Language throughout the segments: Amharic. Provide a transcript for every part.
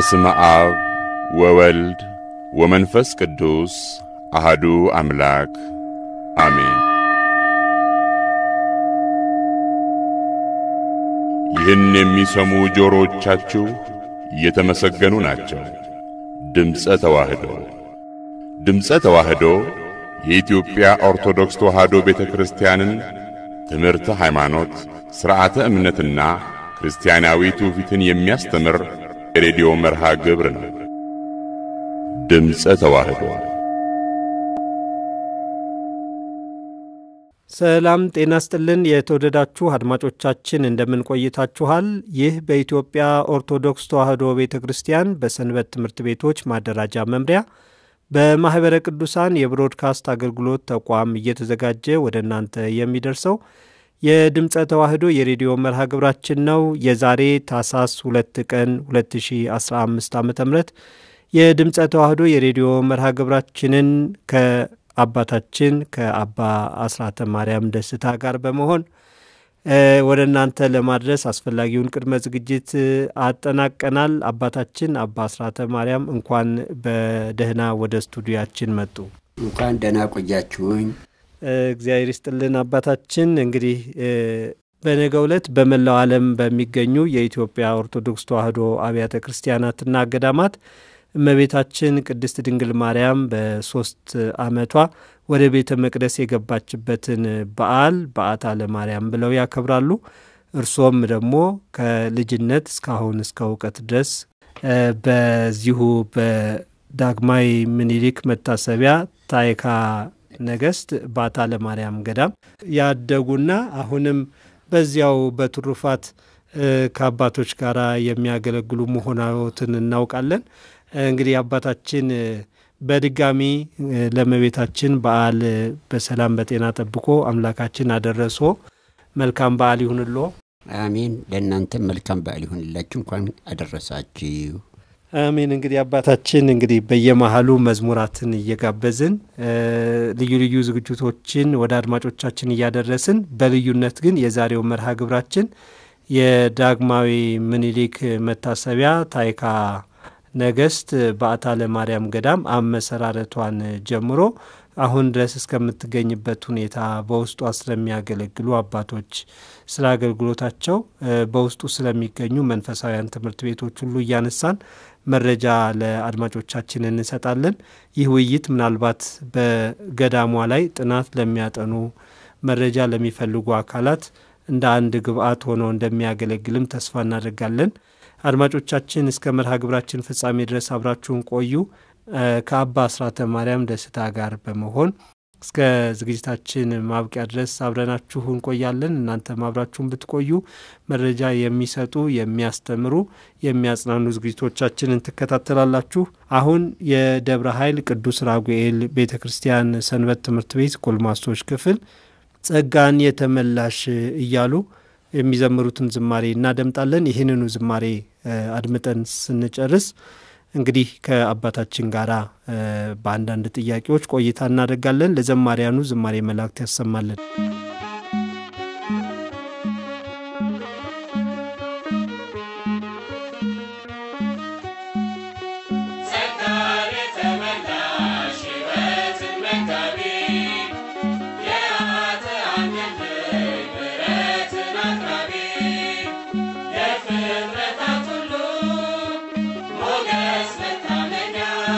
በስመ አብ ወወልድ ወመንፈስ ቅዱስ አሐዱ አምላክ አሜን። ይህን የሚሰሙ ጆሮቻችሁ የተመሰገኑ ናቸው። ድምጸ ተዋህዶ የኢትዮጵያ ኦርቶዶክስ ተዋህዶ ቤተክርስቲያንን ትምህርተ ሃይማኖት፣ ሥርዓተ እምነትና ክርስቲያናዊ ትውፊትን የሚያስተምር የሬዲዮ መርሃ ግብር ነው። ድምጸ ተዋህዶ። ሰላም ጤና ይስጥልን። የተወደዳችሁ አድማጮቻችን እንደምን ቆይታችኋል? ይህ በኢትዮጵያ ኦርቶዶክስ ተዋህዶ ቤተክርስቲያን በሰንበት ትምህርት ቤቶች ማደራጃ መምሪያ በማህበረ ቅዱሳን የብሮድካስት አገልግሎት ተቋም እየተዘጋጀ ወደ እናንተ የሚደርሰው የድምጸ ተዋህዶ የሬዲዮ መርሃ ግብራችን ነው። የዛሬ ታኅሳስ 2 ቀን 2015 ዓ.ም የድምጸ ተዋህዶ የሬዲዮ መርሃ ግብራችንን ከአባታችን ከአባ አስራተ ማርያም ደስታ ጋር በመሆን ወደ እናንተ ለማድረስ አስፈላጊውን ቅድመ ዝግጅት አጠናቀናል። አባታችን አባ አስራተ ማርያም እንኳን በደህና ወደ ስቱዲዮአችን መጡ። እንኳን ደህና ቆያችሁኝ። እግዚአብሔር ይስጥልን። አባታችን እንግዲህ በነገው ዕለት በመላው ዓለም በሚገኙ የኢትዮጵያ ኦርቶዶክስ ተዋህዶ አብያተ ክርስቲያናትና ገዳማት እመቤታችን ቅድስት ድንግል ማርያም በ3 ዓመቷ ወደ ቤተ መቅደስ የገባችበትን በዓል በዓታ ለማርያም ብለው ያከብራሉ። እርሶም ደግሞ ከልጅነት እስካሁን እስከ እውቀት ድረስ በዚሁ በዳግማዊ ምኒልክ መታሰቢያ ታይካ ነገስት በዓታ ለማርያም ገዳም ያደጉና አሁንም በዚያው በትሩፋት ከአባቶች ጋር የሚያገለግሉ መሆናቸውን እናውቃለን። እንግዲህ አባታችን በድጋሚ ለእመቤታችን በዓል በሰላም በጤና ጠብቆ አምላካችን አደረሶ። መልካም በዓል ይሁንልዎ። አሜን። ለእናንተ መልካም በዓል ይሁንላችሁ። እንኳን አደረሳችሁ። አሜን። እንግዲህ አባታችን እንግዲህ በየመሃሉ መዝሙራትን እየጋበዝን ልዩ ልዩ ዝግጅቶችን ወደ አድማጮቻችን እያደረስን በልዩነት ግን የዛሬው መርሃ ግብራችን የዳግማዊ ምኒልክ መታሰቢያ ታይካ ነገስት በዓታ ለማርያም ገዳም አመሰራረቷን ጀምሮ አሁን ድረስ እስከምትገኝበት ሁኔታ በውስጡ ስለሚያገለግሉ አባቶች ስለ አገልግሎታቸው በውስጡ ስለሚገኙ መንፈሳውያን ትምህርት ቤቶች ሁሉ እያነሳን መረጃ ለአድማጮቻችን እንሰጣለን። ይህ ውይይት ምናልባት በገዳሟ ላይ ጥናት ለሚያጠኑ መረጃ ለሚፈልጉ አካላት እንደ አንድ ግብአት ሆኖ እንደሚያገለግልም ተስፋ እናደርጋለን። አድማጮቻችን እስከ መርሃ ግብራችን ፍጻሜ ድረስ አብራችሁን ቆዩ። ከአባ አስራተ ማርያም ደስታ ጋር በመሆን እስከ ዝግጅታችን ማብቂያ ድረስ አብረናችሁ እንቆያለን። እናንተ አብራችሁን ብትቆዩ መረጃ የሚሰጡ የሚያስተምሩ የሚያጽናኑ ዝግጅቶቻችንን ትከታተላላችሁ። አሁን የደብረ ኃይል ቅዱስ ራጉኤል ቤተክርስቲያን ሰንበት ትምህርት ቤት ጎልማሶች ክፍል ጸጋን የተመላሽ እያሉ የሚዘምሩትን ዝማሬ እናደምጣለን። ይህንኑ ዝማሬ አድምጠን ስንጨርስ እንግዲህ ከአባታችን ጋራ በአንዳንድ ጥያቄዎች ቆይታ እናደርጋለን። ለዘማሪያኑ ዝማሬ መላእክት ያሰማልን።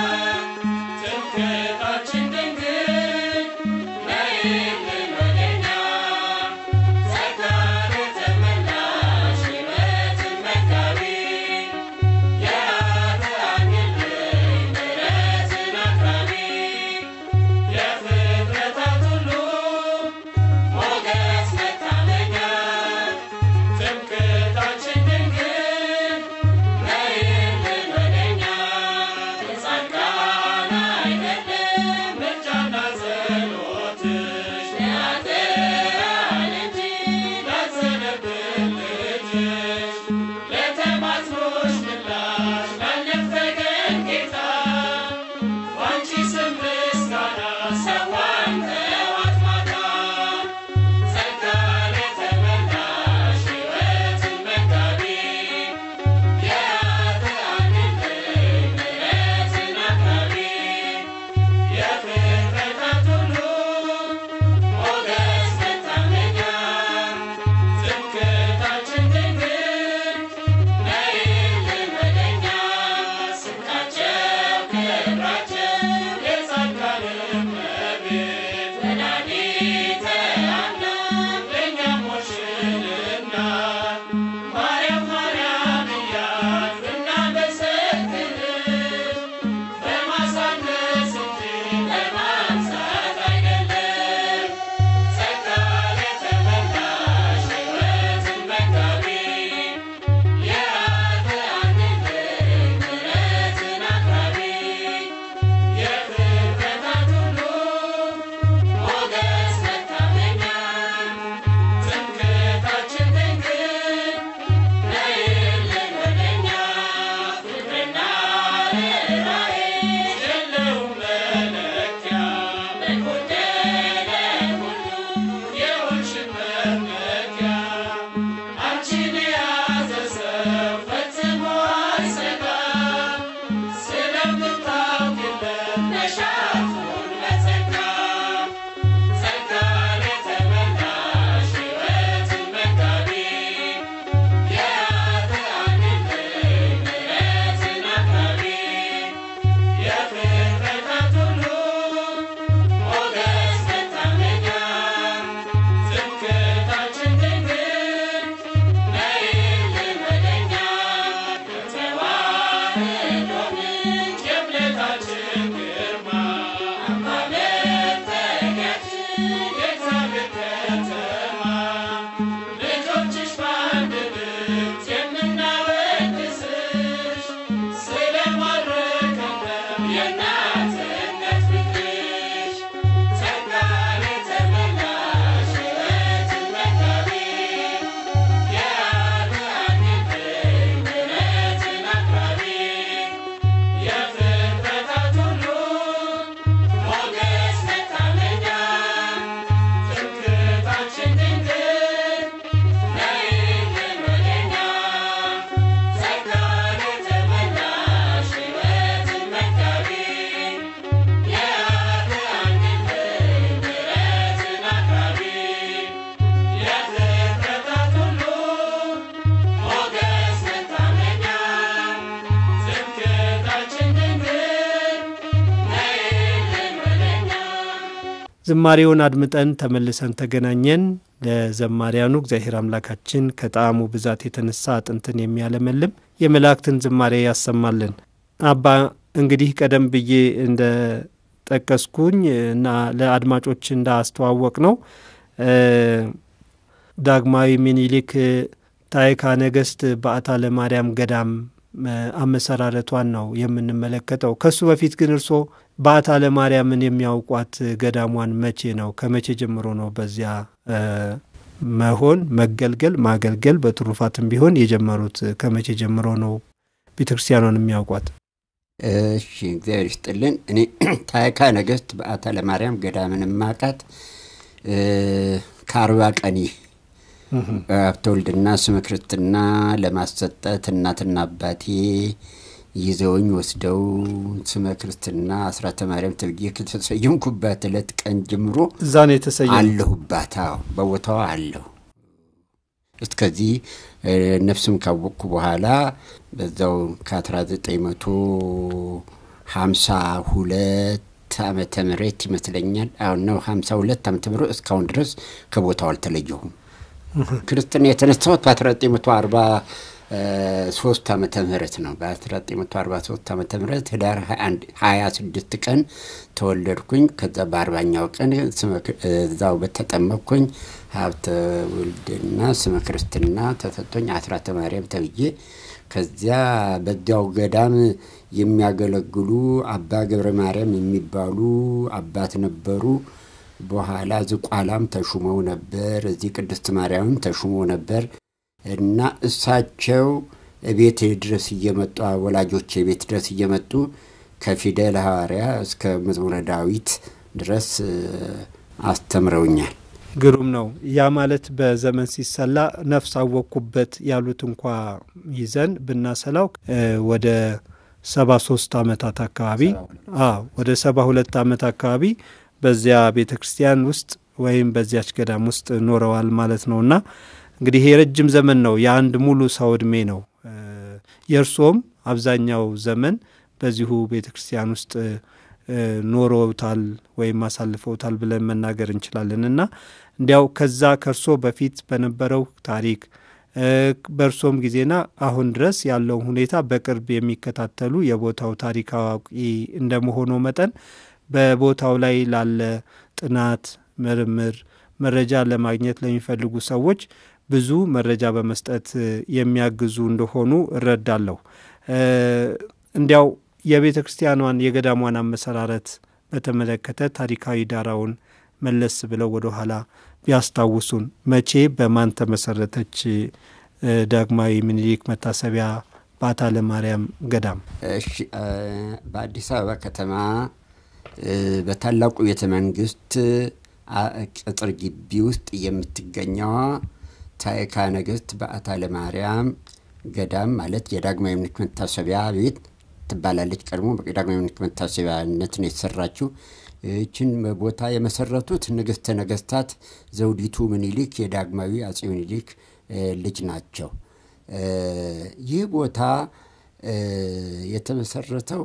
Amen. ዝማሬውን አድምጠን ተመልሰን ተገናኘን። ለዘማሪያኑ እግዚአብሔር አምላካችን ከጣዕሙ ብዛት የተነሳ አጥንትን የሚያለመልም የመላእክትን ዝማሬ ያሰማልን። አባ እንግዲህ ቀደም ብዬ እንደ ጠቀስኩኝ እና ለአድማጮች እንዳስተዋወቅ ነው ዳግማዊ ምኒልክ ታዕካ ነገሥት በዓታ ለማርያም ገዳም አመሰራረቷን ነው የምንመለከተው። ከሱ በፊት ግን እርሶ በዓታ ለማርያምን የሚያውቋት ገዳሟን መቼ ነው? ከመቼ ጀምሮ ነው በዚያ መሆን መገልገል ማገልገል በትሩፋትም ቢሆን የጀመሩት? ከመቼ ጀምሮ ነው ቤተክርስቲያኗን የሚያውቋት? እሺ እግዚአብሔር ይስጥልን። እኔ ታዕካ ነገሥት በዓታ ለማርያም ገዳምን ማቃት ከ40 ቀን በአብተወልድና ስመ ክርስትና ለማሰጠት እናትና አባቴ ይዘውኝ ወስደው ስመ ክርስትና አስራተ ማርያም ተብዬ ከተሰየምኩባት ዕለት ቀን ጀምሮ እዛ ነው የተሰየም አለሁባት። በቦታው አለሁ። እስከዚህ ነፍስም ካወቅኩ በኋላ በዛው ከ1952 ዓመተ ምህረት ይመስለኛል አሁን ነው 52 ዓመተ ምህረት እስካሁን ድረስ ከቦታው አልተለየሁም። ክርስትና የተነሳሁት በ1943 ዓመተ ምህረት ነው። በ1943 ዓመተ ምህረት ህዳር 26 ቀን ተወለድኩኝ። ከዛ በ40ኛው ቀን እዛው በተጠመቅኩኝ ሀብተ ወልድና ስመ ክርስትና ተሰጥቶኝ አስራተ ማርያም ተብዬ ከዚያ በዚያው ገዳም የሚያገለግሉ አባ ገብረ ማርያም የሚባሉ አባት ነበሩ። በኋላ ዝቋላም ተሹመው ነበር። እዚህ ቅድስት ማርያም ተሹመው ነበር እና እሳቸው ቤት ድረስ እየመጡ ወላጆች ቤት ድረስ እየመጡ ከፊደል ሐዋርያ እስከ መዝሙረ ዳዊት ድረስ አስተምረውኛል። ግሩም ነው። ያ ማለት በዘመን ሲሰላ ነፍስ አወቅኩበት ያሉት እንኳን ይዘን ብናሰላው ወደ 73 ዓመታት አካባቢ ወደ 72 ዓመት አካባቢ በዚያ ቤተክርስቲያን ውስጥ ወይም በዚያች ገዳም ውስጥ ኖረዋል ማለት ነውና እንግዲህ የረጅም ዘመን ነው። የአንድ ሙሉ ሰው እድሜ ነው። የእርሶም አብዛኛው ዘመን በዚሁ ቤተክርስቲያን ውስጥ ኖረውታል ወይም አሳልፈውታል ብለን መናገር እንችላለንና እንዲያው ከዛ ከርሶ በፊት በነበረው ታሪክ በርሶም ጊዜና አሁን ድረስ ያለው ሁኔታ በቅርብ የሚከታተሉ የቦታው ታሪክ አዋቂ እንደመሆኑ መጠን በቦታው ላይ ላለ ጥናት ምርምር መረጃ ለማግኘት ለሚፈልጉ ሰዎች ብዙ መረጃ በመስጠት የሚያግዙ እንደሆኑ እረዳለሁ። እንዲያው የቤተክርስቲያኗን የገዳሟን አመሰራረት በተመለከተ ታሪካዊ ዳራውን መለስ ብለው ወደ ኋላ ቢያስታውሱን። መቼ በማን ተመሰረተች ዳግማዊ ምኒልክ መታሰቢያ በዓታ ለማርያም ገዳም? እሺ በአዲስ አበባ ከተማ በታላቁ ቤተ መንግስት ቅጥር ግቢ ውስጥ የምትገኘው ታዕካ ነገሥት በዓታ ለማርያም ገዳም ማለት የዳግማዊ ምኒልክ መታሰቢያ ቤት ትባላለች። ቀድሞ በዳግማዊ ምኒልክ መታሰቢያነት ነው የተሰራችው። እቺን ቦታ የመሰረቱት ንግስተ ነገስታት ዘውዲቱ ምኒልክ የዳግማዊ አጼ ምኒልክ ልጅ ናቸው። ይህ ቦታ የተመሰረተው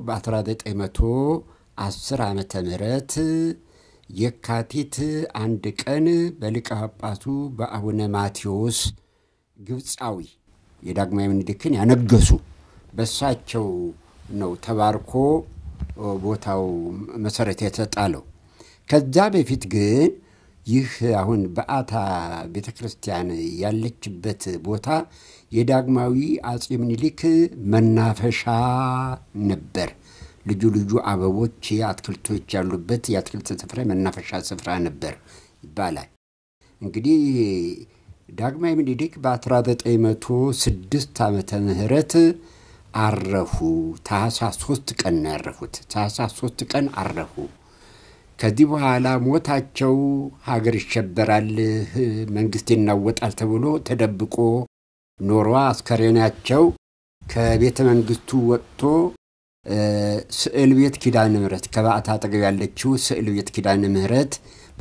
በ1910 ዓመተ ምህረት የካቲት 1 ቀን በሊቀ ጳጳሱ በአቡነ ማቴዎስ ግብጻዊ የዳግማዊ ምኒልክን ያነገሱ በሳቸው ነው ተባርኮ ቦታው መሰረት የተጣለው። ከዛ በፊት ግን ይህ አሁን በዓታ ቤተክርስቲያን ያለችበት ቦታ የዳግማዊ አጼ ምኒልክ መናፈሻ ነበር። ልዩ ልዩ አበቦች አትክልቶች ያሉበት የአትክልት ስፍራ መናፈሻ ስፍራ ነበር ይባላል። እንግዲህ ዳግማዊ ምኒልክ በ1906 ዓመተ ምህረት አረፉ። ታኅሳስ 3 ቀን ነው ያረፉት። ታኅሳስ 3 ቀን አረፉ። ከዚህ በኋላ ሞታቸው ሀገር ይሸበራል መንግስት ይናወጣል ተብሎ ተደብቆ ኖሯ አስከሬናቸው ከቤተ መንግስቱ ወጥቶ ስዕል ቤት ኪዳነ ምህረት ከበዓታ አጠገብ ያለችው ስዕል ቤት ኪዳነ ምህረት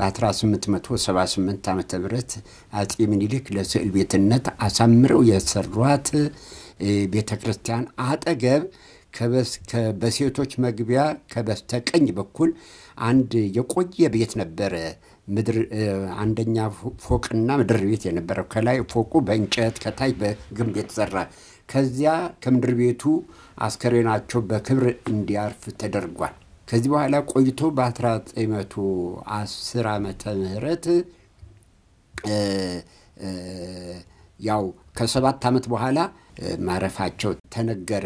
በ1878 ዓመተ ምህረት አጼ ምኒልክ ለስዕል ቤትነት አሳምረው የሰሯት ቤተክርስቲያን አጠገብ በሴቶች መግቢያ ከበስተቀኝ በኩል አንድ የቆየ ቤት ነበረ። ምድር አንደኛ ፎቅና ምድር ቤት የነበረው ከላይ ፎቁ በእንጨት ከታይ በግንብ የተሰራ ከዚያ ከምድር ቤቱ አስከሬናቸው በክብር እንዲያርፍ ተደርጓል። ከዚህ በኋላ ቆይቶ በ1910 ዓመተ ምህረት ያው ከ7 ዓመት በኋላ ማረፋቸው ተነገረ።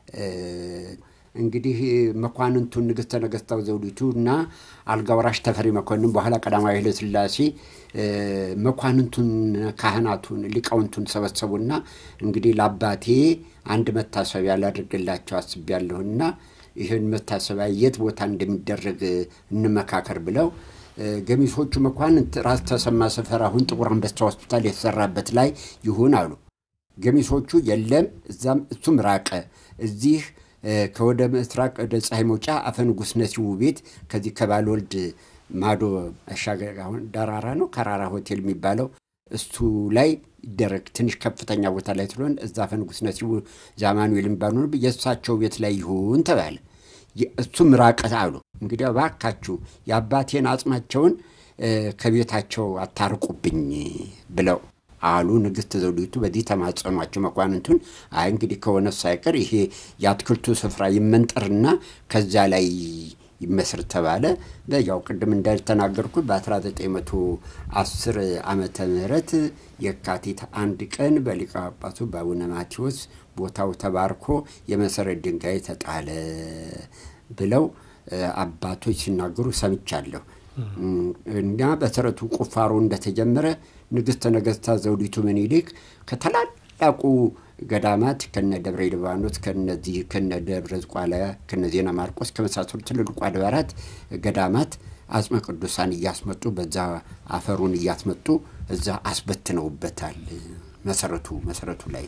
እንግዲህ መኳንንቱን ንግሥተ ነገሥታው ዘውዲቱና አልጋ ወራሽ ተፈሪ መኮንን በኋላ ቀዳማዊ ኃይለ ሥላሴ መኳንንቱን ካህናቱን ሊቃውንቱን ሰበሰቡና እንግዲህ ለአባቴ አንድ መታሰቢያ ላድርግላቸው አስቤያለሁና ይሄን መታሰቢያ የት ቦታ እንደሚደረግ እንመካከር ብለው ገሚሶቹ መኳንንት ራስ ተሰማ ሰፈር አሁን ጥቁር አንበሳ ሆስፒታል የተሰራበት ላይ ይሁን አሉ። ገሚሶቹ የለም እዛም እሱም ራቀ። እዚህ ከወደ ምስራቅ ወደ ፀሐይ መውጫ አፈንጉስ ነሲው ቤት ከዚህ ከባልወልድ ማዶ አሻገር አሁን ዳራራ ነው ከራራ ሆቴል የሚባለው እሱ ላይ ደረክ ትንሽ ከፍተኛ ቦታ ላይ ስለሆነ እዛ አፈንጉስ ነሲው ዛማኑኤል የሚባለው የእሳቸው ቤት ላይ ይሁን ተባለ። እሱም ራቀ አሉ። እንግዲህ እባካችሁ የአባቴን አጽማቸውን ከቤታቸው አታርቁብኝ ብለው አሉ። ንግሥት ዘውዲቱ በዚህ ተማጸኗቸው መኳንንቱን። አይ እንግዲህ ከሆነ ሳይቀር ይሄ የአትክልቱ ስፍራ ይመንጠርና ከዛ ላይ ይመስር ተባለ። ያው ቅድም እንዳልተናገርኩት በ1910 ዓመተ ምህረት የካቲት 1 ቀን በሊቀ ጳጳሱ በአቡነ ማቴዎስ ቦታው ተባርኮ የመሰረት ድንጋይ ተጣለ ብለው አባቶች ሲናገሩ ሰምቻለሁ። እና በተረቱ ቁፋሮ እንደተጀመረ ንግሥተ ነገሥታት ዘውዲቱ ምኒልክ ከተላላቁ ገዳማት ከነ ደብረ ሊባኖስ ከነዚህ ከነ ደብረ ዝቋላ ከነ ዜና ማርቆስ ከመሳሰሉ ትልልቅ አድባራት ገዳማት አጽመ ቅዱሳን እያስመጡ በዛ አፈሩን እያስመጡ እዛ አስበትነውበታል። መሰረቱ ላይ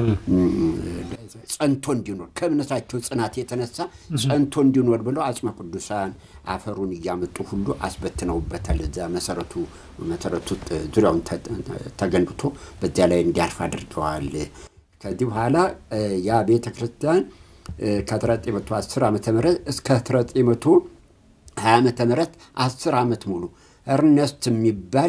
ጸንቶ እንዲኖር ከእምነታቸው ጽናት የተነሳ ጸንቶ እንዲኖር ብለው አጽመ ቅዱሳን አፈሩን እያመጡ ሁሉ አስበትነውበታል። እዛ መሰረቱ ዙሪያውን ተገንብቶ በዚያ ላይ እንዲያርፍ አድርገዋል። ከዚህ በኋላ ያ ቤተ ክርስቲያን ከ1910 ዓመተ ምህረት እስከ 1920 ዓመተ ምህረት 10 ዓመት ሙሉ እርነስት የሚባል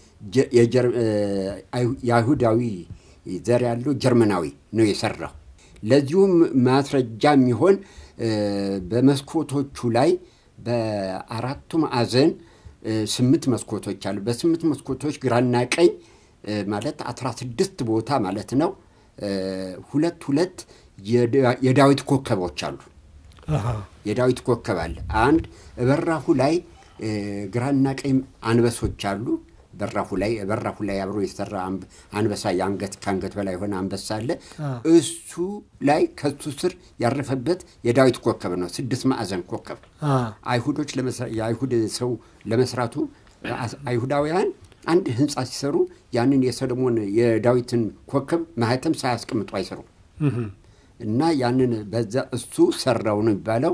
የይሁዳዊ ዘር ያለው ጀርመናዊ ነው የሰራው። ለዚሁም ማስረጃ የሚሆን በመስኮቶቹ ላይ በአራቱ ማዕዘን 8 መስኮቶች አሉ። በ8 መስኮቶች ግራና ቀኝ ማለት 16 ቦታ ማለት ነው። ሁለት የዳዊት ኮከቦች አሉ። የዳዊት ኮከብ አለ። አንድ በራፉ ላይ ግራና ቀኝ አንበሶች አሉ። በራፉ ላይ አብሮ የተሰራ አንበሳ ከአንገት በላይ ሆነ አንበሳ አለ። እሱ ላይ ከሱ ስር ያረፈበት የዳዊት ኮከብ ነው። 6 ማዕዘን ኮከብ አይሁዶች የአይሁድ ሰው ለመስራቱ አይሁዳውያን አንድ ህንጻ ሲሰሩ ያንን የሰሎሞን የዳዊትን ኮከብ ማህተም ሳያስቀምጡ አይሰሩ እና ያንን በዛ እሱ ሰራው ነው የሚባለው።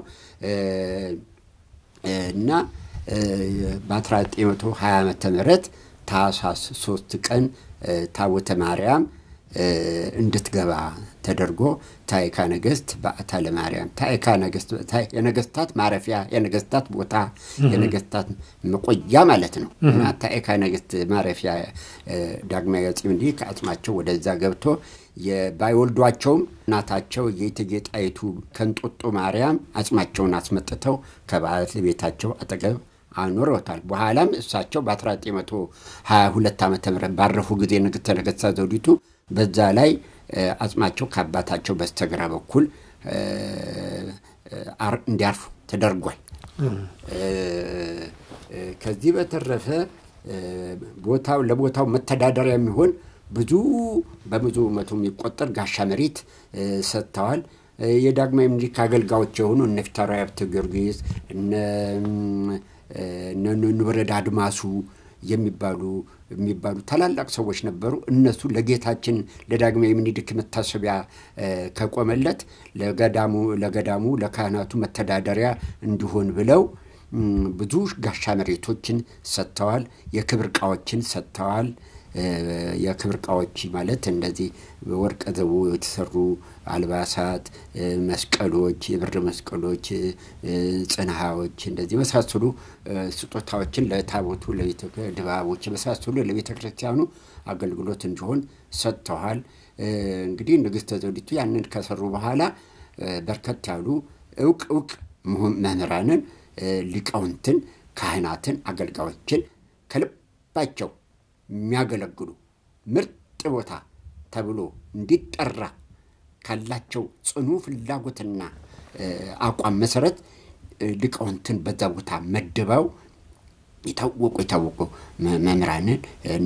እና በ1920 ዓመተ ምህረት ታኅሳስ 3 ቀን ታቦተ ማርያም እንድትገባ ተደርጎ ታይካ ነገስት በአታ ለማርያም ታይካ ነገስት የነገስታት ማረፊያ የነገስታት ቦታ የነገስታት መቆያ ማለት ነው። እና ታይካ ነገስት ማረፊያ ዳግማዊ አፄ ምኒልክ አጽማቸው ወደዛ ገብቶ የባይወልዷቸውም እናታቸው የእቴጌ ጣይቱ ከንጦጦ ማርያም አጽማቸውን አስመጥተው ከባለቤታቸው አጠገብ አኖረውታል። በኋላም እሳቸው በ1922 ዓመተ ምህረት ባረፉ ጊዜ ንግሥተ ነገሥታት ዘውዲቱ በዛ ላይ አጽማቸው ከአባታቸው በስተግራ በኩል እንዲያርፉ ተደርጓል። ከዚህ በተረፈ ለቦታው መተዳደሪያ የሚሆን በብዙ መቶ የሚቆጠር ጋሻ መሬት ሰጥተዋል። የዳግማዊ ምኒልክ አገልጋዮች የሆኑ እነ ፊታውራሪ ሀብተ ጊዮርጊስ እነ ንብረድ አድማሱ የሚባሉ ታላላቅ ሰዎች ነበሩ። እነሱ ለጌታችን ለዳግማዊ ምኒልክ መታሰቢያ ከቆመለት ለገዳሙ ለካህናቱ መተዳደሪያ እንዲሆን ብለው ብዙ ጋሻ መሬቶችን ሰጥተዋል። የክብር ዕቃዎችን ሰጥተዋል። የክብር ዕቃዎች ማለት እንደዚህ ወርቅ ዘቦ የተሰሩ አልባሳት፣ መስቀሎች፣ የብር መስቀሎች፣ ጽናሃዎች እንደዚህ መሳሰሉ ስጦታዎችን ለታቦቱ ለቤተ ድባቦች መሳሰሉ ለቤተ ክርስቲያኑ አገልግሎት እንዲሆን ሰጥተዋል። እንግዲህ ንግሥተ ዘውዲቱ ያንን ከሰሩ በኋላ በርከት ያሉ ዕውቅ መምህራንን፣ ሊቃውንትን፣ ካህናትን፣ አገልጋዮችን ከልባቸው የሚያገለግሉ ምርጥ ቦታ ተብሎ እንዲጠራ ካላቸው ጽኑ ፍላጎትና አቋም መሰረት ሊቃውንትን በዛ ቦታ መድበው የታወቁ መምህራንን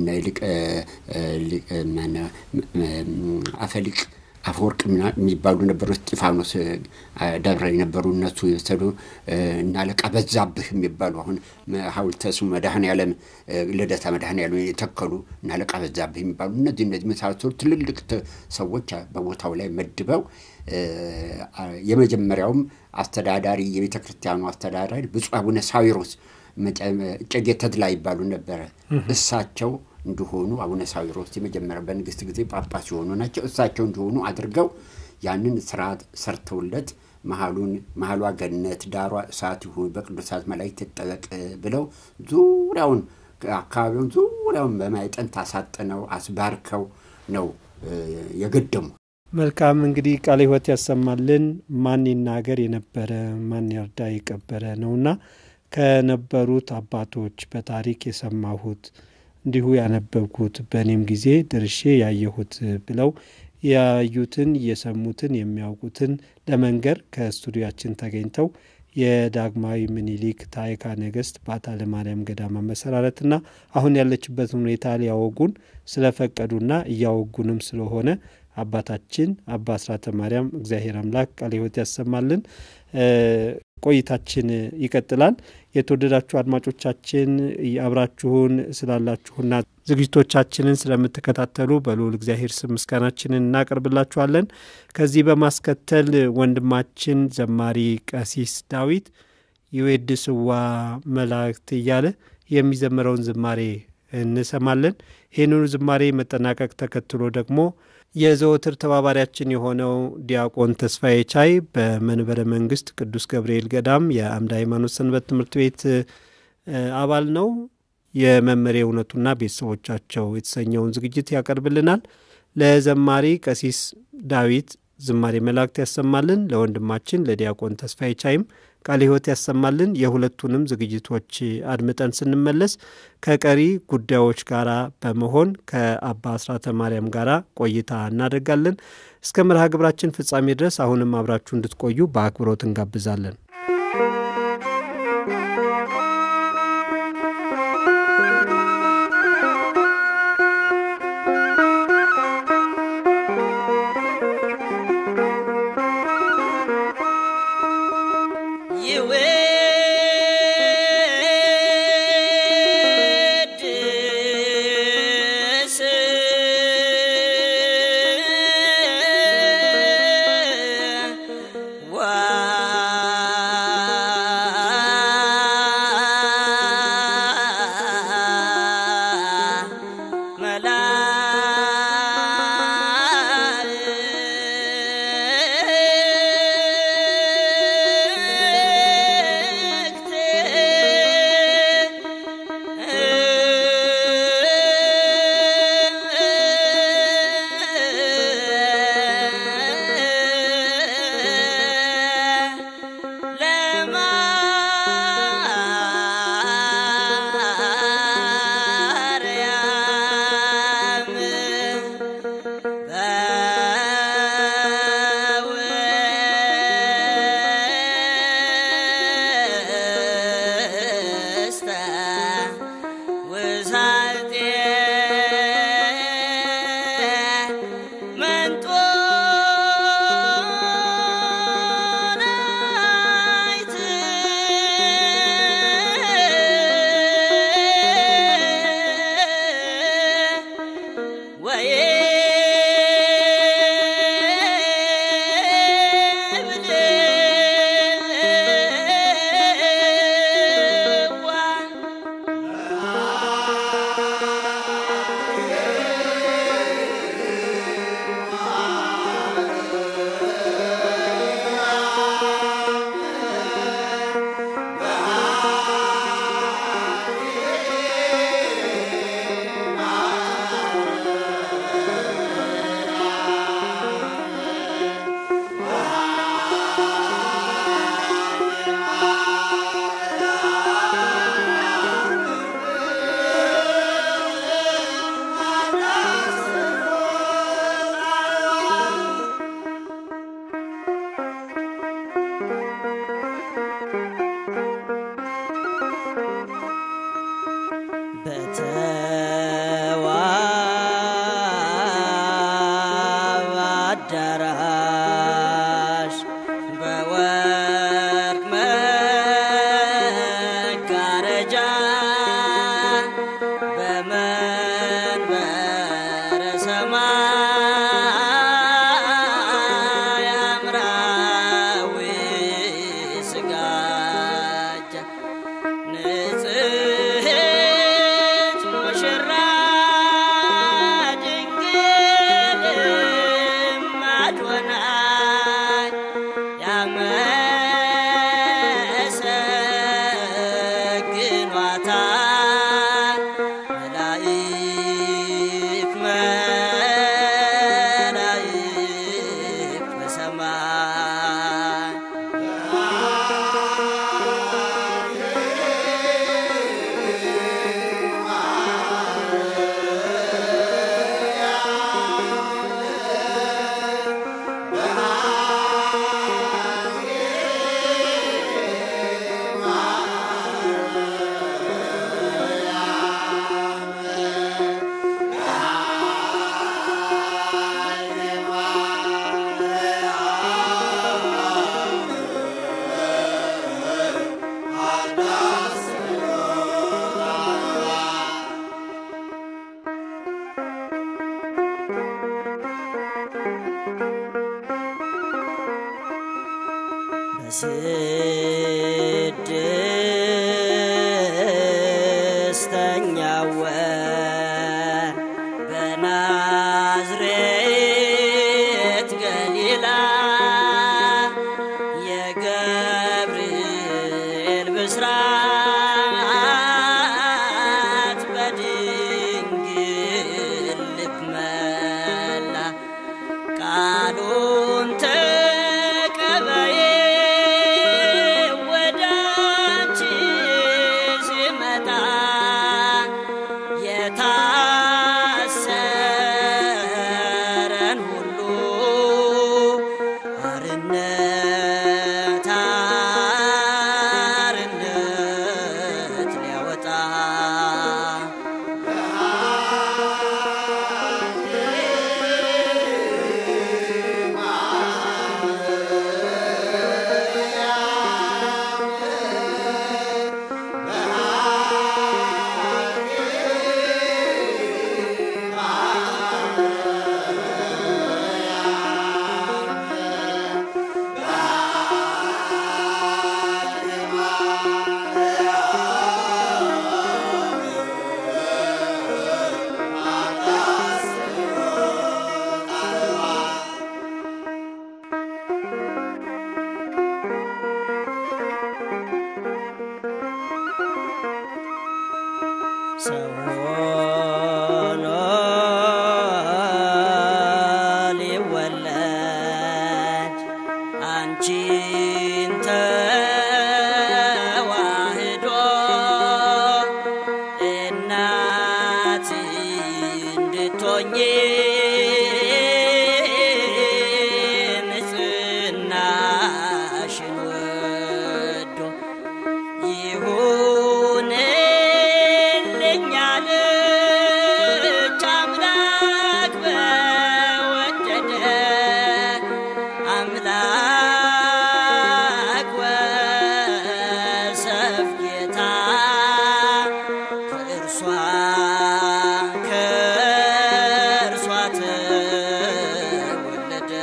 አፈሊቅ አፈወርቅ የሚባሉ ነበሩ። እስጢፋኖስ ደብረ የነበሩ እነሱ የወሰዱ እና አለቃ በዛብህ የሚባሉ አሁን ሐውልተ ስሙ መድኃኔዓለም ልደታ መድኃኔዓለም የተከሉ እና አለቃ በዛብህ የሚባሉ እነዚህ መሳሰሉ ትልልቅ ሰዎች በቦታው ላይ መድበው የመጀመሪያውም አስተዳዳሪ የቤተ ክርስቲያኑ አስተዳዳሪ ብፁዕ አቡነ ሳዊሮስ እጨጌ ተድላ ይባሉ ነበር። እሳቸው እንደሆኑ አቡነ ሳዊሮስ የመጀመሪያ በንግስት ጊዜ ጳጳስ የሆኑ ናቸው። እሳቸው እንደሆኑ አድርገው ያንን ስርዓት ሰርተውለት መሃሏ ገነት ዳሯ እሳት ይሁን በቅዱሳት መላእክት ተጠበቅ ብለው ዙሪያውን አካባቢውን ዙሪያውን በማይጠንት አሳጥነው አስባርከው ነው የገደሙ። መልካም እንግዲህ ቃለ ሕይወት ያሰማልን። ማን ይናገር የነበረ ማን ያርዳ የቀበረ ነውና ከነበሩት አባቶች በታሪክ የሰማሁት እንዲሁ ያነበብኩት በእኔም ጊዜ ድርሼ ያየሁት ብለው ያዩትን የሰሙትን የሚያውቁትን ለመንገር ከስቱዲያችን ተገኝተው የዳግማዊ ምኒልክ ታዕካ ነገሥት ባታ ለማርያም ገዳም መሰራረትና አሁን ያለችበትን ሁኔታ ሊያወጉን ስለፈቀዱና እያወጉንም ስለሆነ አባታችን አባ አስራተ ማርያም እግዚአብሔር አምላክ ቃለ ሕይወት ያሰማልን። ቆይታችን ይቀጥላል። የተወደዳችሁ አድማጮቻችን አብራችሁን ስላላችሁና ዝግጅቶቻችንን ስለምትከታተሉ በልዑል እግዚአብሔር ስም ምስጋናችንን እናቀርብላችኋለን። ከዚህ በማስከተል ወንድማችን ዘማሪ ቀሲስ ዳዊት ይዌድስዋ መላእክት እያለ የሚዘምረውን ዝማሬ እንሰማለን። ይህንኑ ዝማሬ መጠናቀቅ ተከትሎ ደግሞ የዘወትር ተባባሪያችን የሆነው ዲያቆን ተስፋዬ ቻይ በመንበረ መንግስት ቅዱስ ገብርኤል ገዳም የአምደ ሃይማኖት ሰንበት ትምህርት ቤት አባል ነው። የመመሬ እውነቱና ቤተሰቦቻቸው የተሰኘውን ዝግጅት ያቀርብልናል። ለዘማሪ ቀሲስ ዳዊት ዝማሬ መላእክት ያሰማልን፣ ለወንድማችን ለዲያቆን ተስፋዬ ቻይም ቃለ ሕይወት ያሰማልን። የሁለቱንም ዝግጅቶች አድምጠን ስንመለስ ከቀሪ ጉዳዮች ጋር በመሆን ከአባ አስራተ ማርያም ጋር ቆይታ እናደርጋለን። እስከ መርሃ ግብራችን ፍጻሜ ድረስ አሁንም አብራችሁ እንድትቆዩ በአክብሮት እንጋብዛለን። በስድስተኛው ወር በናዝሬት ገሊላ የገብርኤል ብስራት በድንግል ልብ መላ ቃሉን ተቀበይ ወደ አንቺ ሲመጣ የታሰረን ሁሉ አርነት አርነት ሊያወጣ ሰው ሆኖ ሊወለድ አንቺን ተዋህዶ እናት እንድትሆኚ ንጽሕናሽን ወዶ ይሁንልኝ አለች አምላክ በወደደ አምላክ ወሰብ ጌታ ከእርሷ ተወለደ።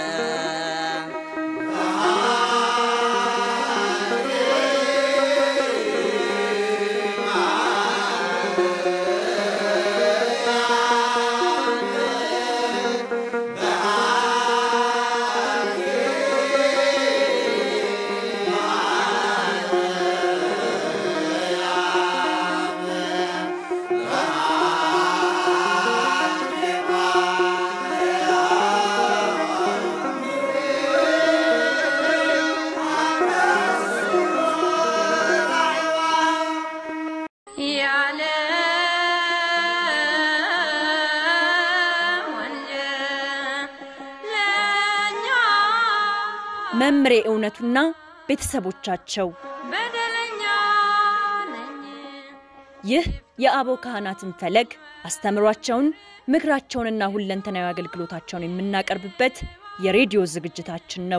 መምሬ እውነቱና ቤተሰቦቻቸው በደለኛ ነኝ። ይህ የአበው ካህናትን ፈለግ አስተምሯቸውን ምክራቸውንና ሁለንተናዊ አገልግሎታቸውን የምናቀርብበት የሬዲዮ ዝግጅታችን ነው።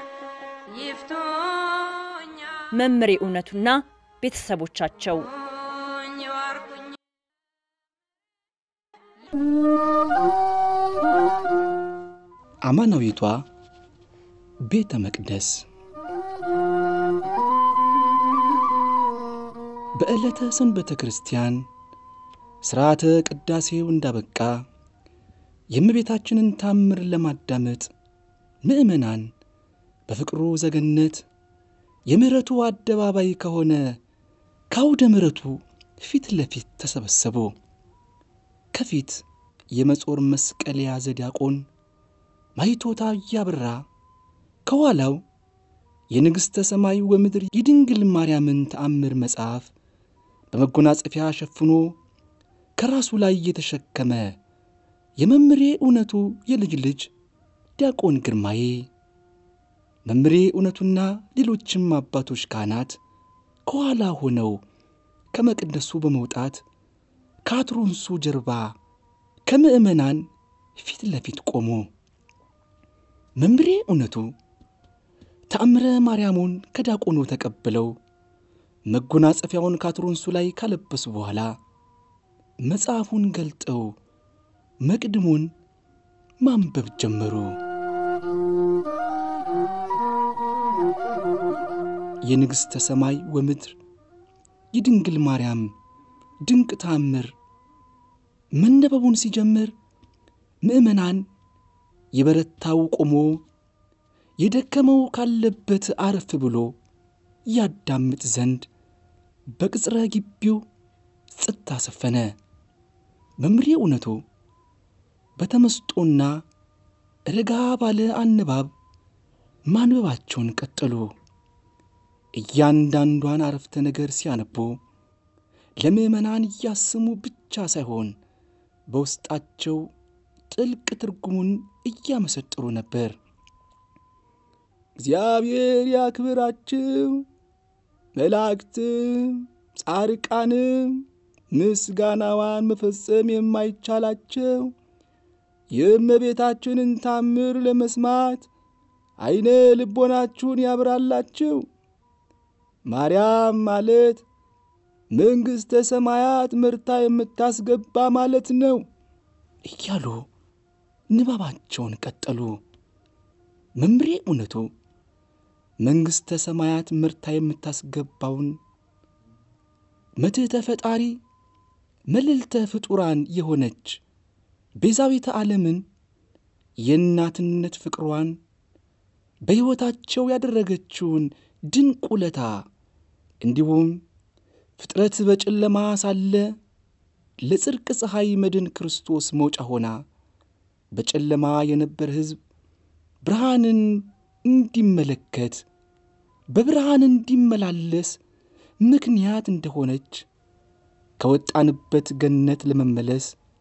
ይፍቶኛ መምሬ እውነቱና ቤተሰቦቻቸው አማናዊቷ ቤተ መቅደስ በዕለተ ሰንበተ ክርስቲያን ሥርዓተ ቅዳሴው እንዳበቃ የእመቤታችንን ታምር ለማዳመጥ ምእመናን በፍቅሩ ዘገነት የምሕረቱ አደባባይ ከሆነ ከአውደ ምሕረቱ ፊት ለፊት ተሰበሰቡ። ከፊት የመጾር መስቀል የያዘ ዲያቆን ማይቶታ ያብራ፣ ከኋላው የንግሥተ ሰማይ ወምድር የድንግል ማርያምን ተአምር መጽሐፍ በመጎናጸፊያ ሸፍኖ ከራሱ ላይ የተሸከመ የመምሬ እውነቱ የልጅ ልጅ ዲያቆን ግርማዬ፣ መምሬ እውነቱና ሌሎችም አባቶች ካህናት ከኋላ ሆነው ከመቅደሱ በመውጣት ከአትሮንሱ ጀርባ ከምእመናን ፊት ለፊት ቆሙ። መምሬ እውነቱ ተአምረ ማርያሙን ከዲያቆኑ ተቀብለው መጎናጸፊያውን ከአትሮንሱ ላይ ካለበሱ በኋላ መጽሐፉን ገልጠው መቅድሙን ማንበብ ጀመሩ። የንግሥተ ሰማይ ወምድር የድንግል ማርያም ድንቅ ታምር መነበቡን ሲጀምር ምእመናን የበረታው ቆሞ የደከመው ካለበት አረፍ ብሎ ያዳምጥ ዘንድ በቅጽረ ግቢው ጸጥታ ሰፈነ። መምሬ እውነቱ በተመስጦና ረጋ ባለ አነባብ ማንበባቸውን ቀጠሉ። እያንዳንዷን አረፍተ ነገር ሲያነቡ ለምእመናን እያሰሙ ብቻ ሳይሆን በውስጣቸው ጥልቅ ትርጉሙን እያመሰጠሩ ነበር። እግዚአብሔር ያክብራችሁ፣ መላእክትም ጻድቃንም ምስጋናዋን መፈጸም የማይቻላቸው የእመቤታችንን ታምር ለመስማት አይነ ልቦናችሁን ያብራላችሁ። ማርያም ማለት መንግሥተ ሰማያት መርታ የምታስገባ ማለት ነው እያሉ ንባባቸውን ቀጠሉ። መምሬ እውነቱ መንግሥተ ሰማያት መርታ የምታስገባውን መትሕተ ፈጣሪ መልዕልተ ፍጡራን የሆነች ቤዛዊተ ዓለምን የእናትነት ፍቅሯን በሕይወታቸው ያደረገችውን ድንቅ ውለታ እንዲሁም ፍጥረት በጨለማ ሳለ ለጽድቅ ፀሐይ መድን ክርስቶስ መውጫ ሆና በጨለማ የነበረ ሕዝብ ብርሃንን እንዲመለከት በብርሃን እንዲመላለስ ምክንያት እንደሆነች ከወጣንበት ገነት ለመመለስ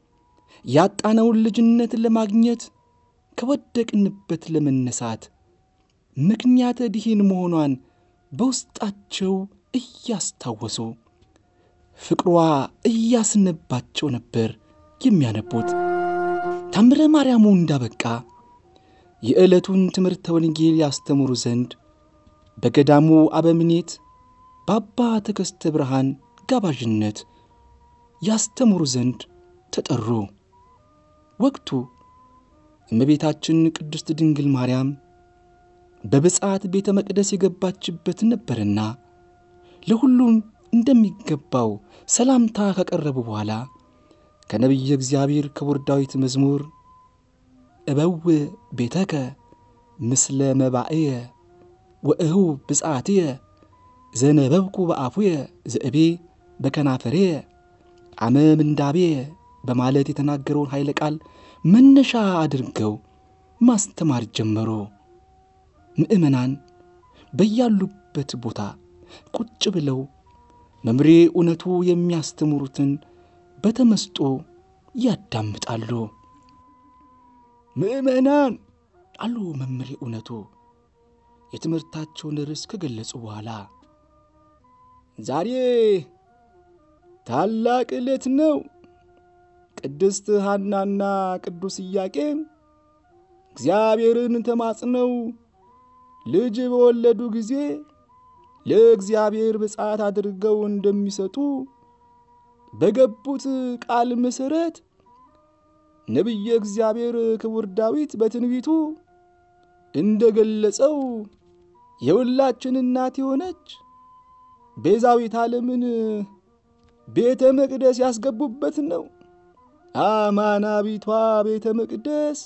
ያጣነውን ልጅነት ለማግኘት ከወደቅንበት ለመነሳት ምክንያት ድኅን መሆኗን በውስጣቸው እያስታወሱ ፍቅሯ እያስነባቸው ነበር የሚያነቡት። ታምረ ማርያሙ እንዳበቃ የዕለቱን ትምህርተ ወንጌል ያስተምሩ ዘንድ በገዳሙ አበምኔት በአባ ተከስተ ብርሃን ጋባዥነት ያስተምሩ ዘንድ ተጠሩ። ወቅቱ እመቤታችን ቅድስት ድንግል ማርያም በብፅዓት ቤተ መቅደስ የገባችበት ነበርና ለሁሉም እንደሚገባው ሰላምታ ከቀረቡ በኋላ ከነቢየ እግዚአብሔር ክቡር ዳዊት መዝሙር እበው ቤተከ ምስለ መባእየ ወእሁ ብፅዓትየ ዘነበብኩ በአፉየ ዘእቤ በከናፈርየ አመ ምንዳቤየ በማለት የተናገረውን ኃይለ ቃል መነሻ አድርገው ማስተማር ጀመሩ። ምእመናን በያሉበት ቦታ ቁጭ ብለው መምሬ እውነቱ የሚያስተምሩትን በተመስጦ ያዳምጣሉ። ምእመናን አሉ መምሬ እውነቱ የትምህርታቸውን ርዕስ ከገለጹ በኋላ ዛሬ ታላቅ ዕለት ነው። ቅድስት ሐናና ቅዱስ ኢያቄም እግዚአብሔርን ተማጽነው ልጅ በወለዱ ጊዜ ለእግዚአብሔር ብፅዓት አድርገው እንደሚሰጡ በገቡት ቃል መሠረት ነቢየ እግዚአብሔር ክቡር ዳዊት በትንቢቱ እንደገለጸው የሁላችን እናት የሆነች ቤዛዊት ዓለምን ቤተ መቅደስ ያስገቡበት ነው። አማናዊቷ ቤተ መቅደስ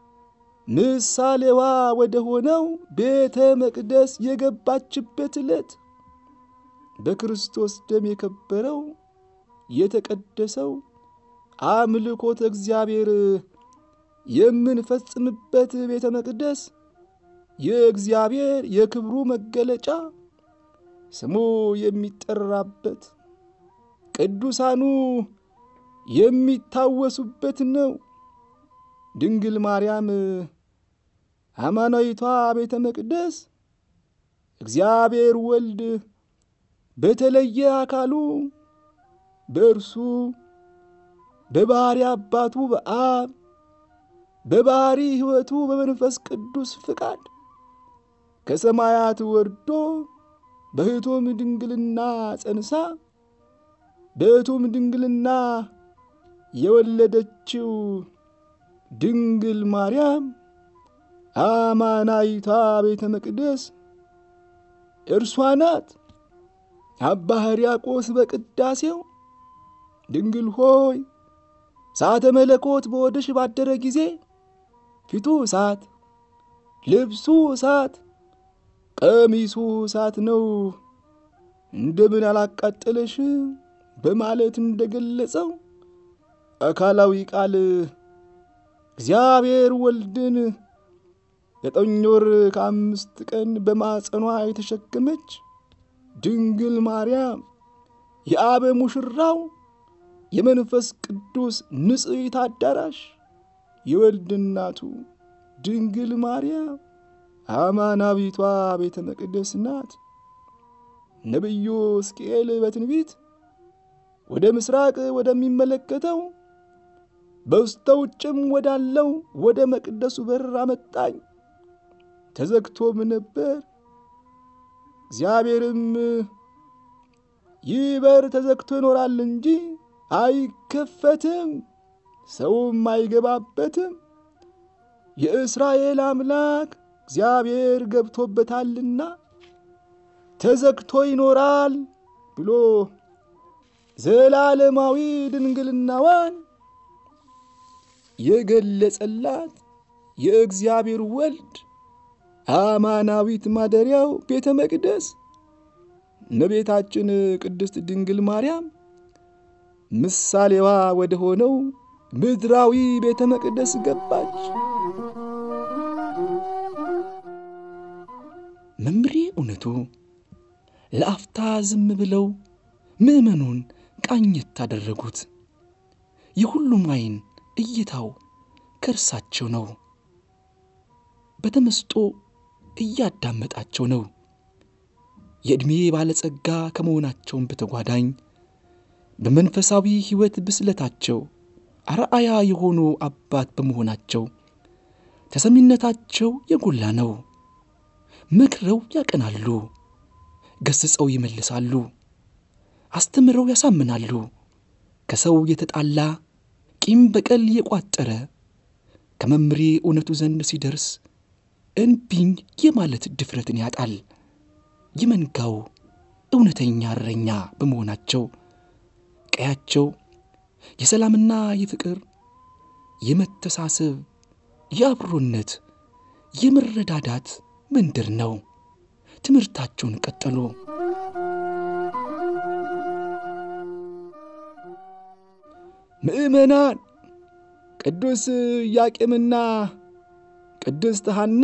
ምሳሌዋ ወደ ሆነው ቤተ መቅደስ የገባችበት ዕለት በክርስቶስ ደም የከበረው የተቀደሰው አምልኮተ እግዚአብሔር የምንፈጽምበት ቤተ መቅደስ የእግዚአብሔር የክብሩ መገለጫ ስሙ የሚጠራበት ቅዱሳኑ የሚታወሱበት ነው። ድንግል ማርያም አማናዊቷ ቤተ መቅደስ እግዚአብሔር ወልድ በተለየ አካሉ በእርሱ በባሕሪ አባቱ በአብ በባሕሪ ሕይወቱ በመንፈስ ቅዱስ ፍቃድ ከሰማያት ወርዶ በሕቱም ድንግልና ጸንሳ በሕቱም ድንግልና የወለደችው ድንግል ማርያም አማናዊቷ ቤተ መቅደስ እርሷ ናት። አባ ሕርያቆስ በቅዳሴው ድንግል ሆይ እሳተ መለኮት በወድሽ ባደረ ጊዜ ፊቱ እሳት፣ ልብሱ እሳት፣ ቀሚሱ እሳት ነው፣ እንደምን አላቃጠለሽ በማለት እንደገለጸው አካላዊ ቃል እግዚአብሔር ወልድን 9 ወር ከ5 ቀን በማጸኗ የተሸከመች ድንግል ማርያም የአብ ሙሽራው የመንፈስ ቅዱስ ንጽሕት አዳራሽ የወልድ እናቱ ድንግል ማርያም አማናዊቷ ቤተ መቅደስ ናት። ነብዩ ሕዝቅኤል በትንቢት ወደ ምስራቅ ወደሚመለከተው በስተውጭም ወዳለው ወደ መቅደሱ በር አመጣኝ። ተዘግቶም ነበር። እግዚአብሔርም ይህ በር ተዘግቶ ይኖራል እንጂ አይከፈትም፣ ሰውም አይገባበትም፣ የእስራኤል አምላክ እግዚአብሔር ገብቶበታልና ተዘግቶ ይኖራል ብሎ ዘላለማዊ ድንግልናዋን የገለጸላት የእግዚአብሔር ወልድ አማናዊት ማደሪያው ቤተ መቅደስ እመቤታችን ቅድስት ድንግል ማርያም ምሳሌዋ ወደ ሆነው ምድራዊ ቤተ መቅደስ ገባች። መምሬ እውነቱ ለአፍታ ዝም ብለው ምእመኑን ቃኘት ታደረጉት። የሁሉም አይን እይታው ከርሳቸው ነው። በተመስጦ እያዳመጣቸው ነው። የዕድሜ ባለጸጋ ከመሆናቸውም በተጓዳኝ በመንፈሳዊ ሕይወት ብስለታቸው አርአያ የሆኑ አባት በመሆናቸው ተሰሚነታቸው የጎላ ነው። መክረው ያቀናሉ፣ ገስጸው ይመልሳሉ፣ አስተምረው ያሳምናሉ። ከሰው የተጣላ ቂም በቀል የቋጠረ ከመምሬ እውነቱ ዘንድ ሲደርስ እንቢኝ የማለት ድፍረትን ያጣል። የመንጋው እውነተኛ እረኛ በመሆናቸው ቀያቸው የሰላምና የፍቅር የመተሳሰብ የአብሮነት የመረዳዳት መንደር ነው። ትምህርታቸውን ቀጠሉ። ምእመናን ቅዱስ ኢያቄምና ቅድስት ሐና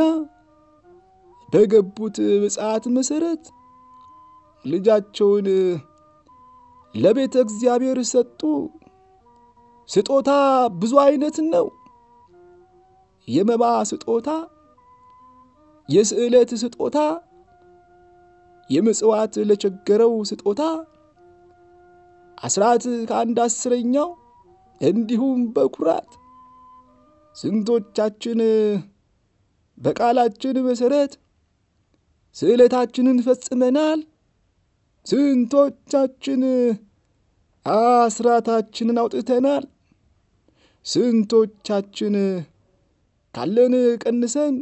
በገቡት ብፅዓት መሰረት ልጃቸውን ለቤተ እግዚአብሔር ሰጡ። ስጦታ ብዙ አይነት ነው። የመባ ስጦታ፣ የስዕለት ስጦታ፣ የምጽዋት ለቸገረው ስጦታ፣ አስራት ከአንድ አስረኛው እንዲሁም በኩራት። ስንቶቻችን በቃላችን መሰረት ስዕለታችንን ፈጽመናል? ስንቶቻችን አስራታችንን አውጥተናል? ስንቶቻችን ካለን ቀንሰን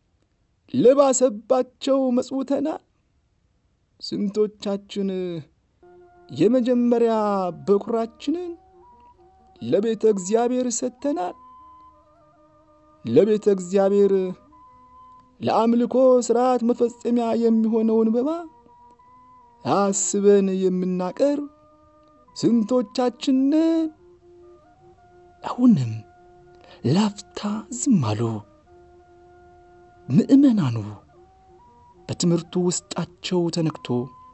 ለባሰባቸው መጽውተናል? ስንቶቻችን የመጀመሪያ በኩራችንን ለቤተ እግዚአብሔር ሰጥተናል? ለቤተ እግዚአብሔር ለአምልኮ ሥርዓት መፈጸሚያ የሚሆነውን መባ አስበን የምናቀርብ ስንቶቻችን? አሁንም ላፍታ ዝም አሉ። ምእመናኑ በትምህርቱ ውስጣቸው ተነክቶ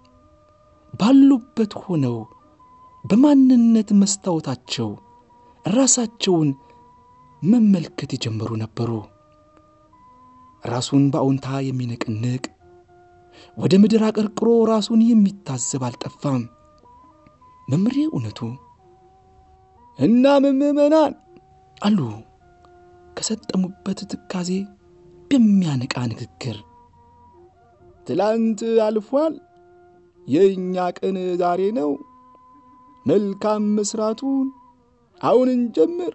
ባሉበት ሆነው በማንነት መስታወታቸው ራሳቸውን መመልከት የጀመሩ ነበሩ። ራሱን በአውንታ የሚነቅንቅ ወደ ምድር አቀርቅሮ ራሱን የሚታዘብ አልጠፋም። መምሬ እውነቱ እና ምእመናን አሉ ከሰጠሙበት ትካዜ በሚያነቃ ንግግር። ትላንት አልፏል፣ የኛ ቀን ዛሬ ነው። መልካም መስራቱን አሁን እንጀምር።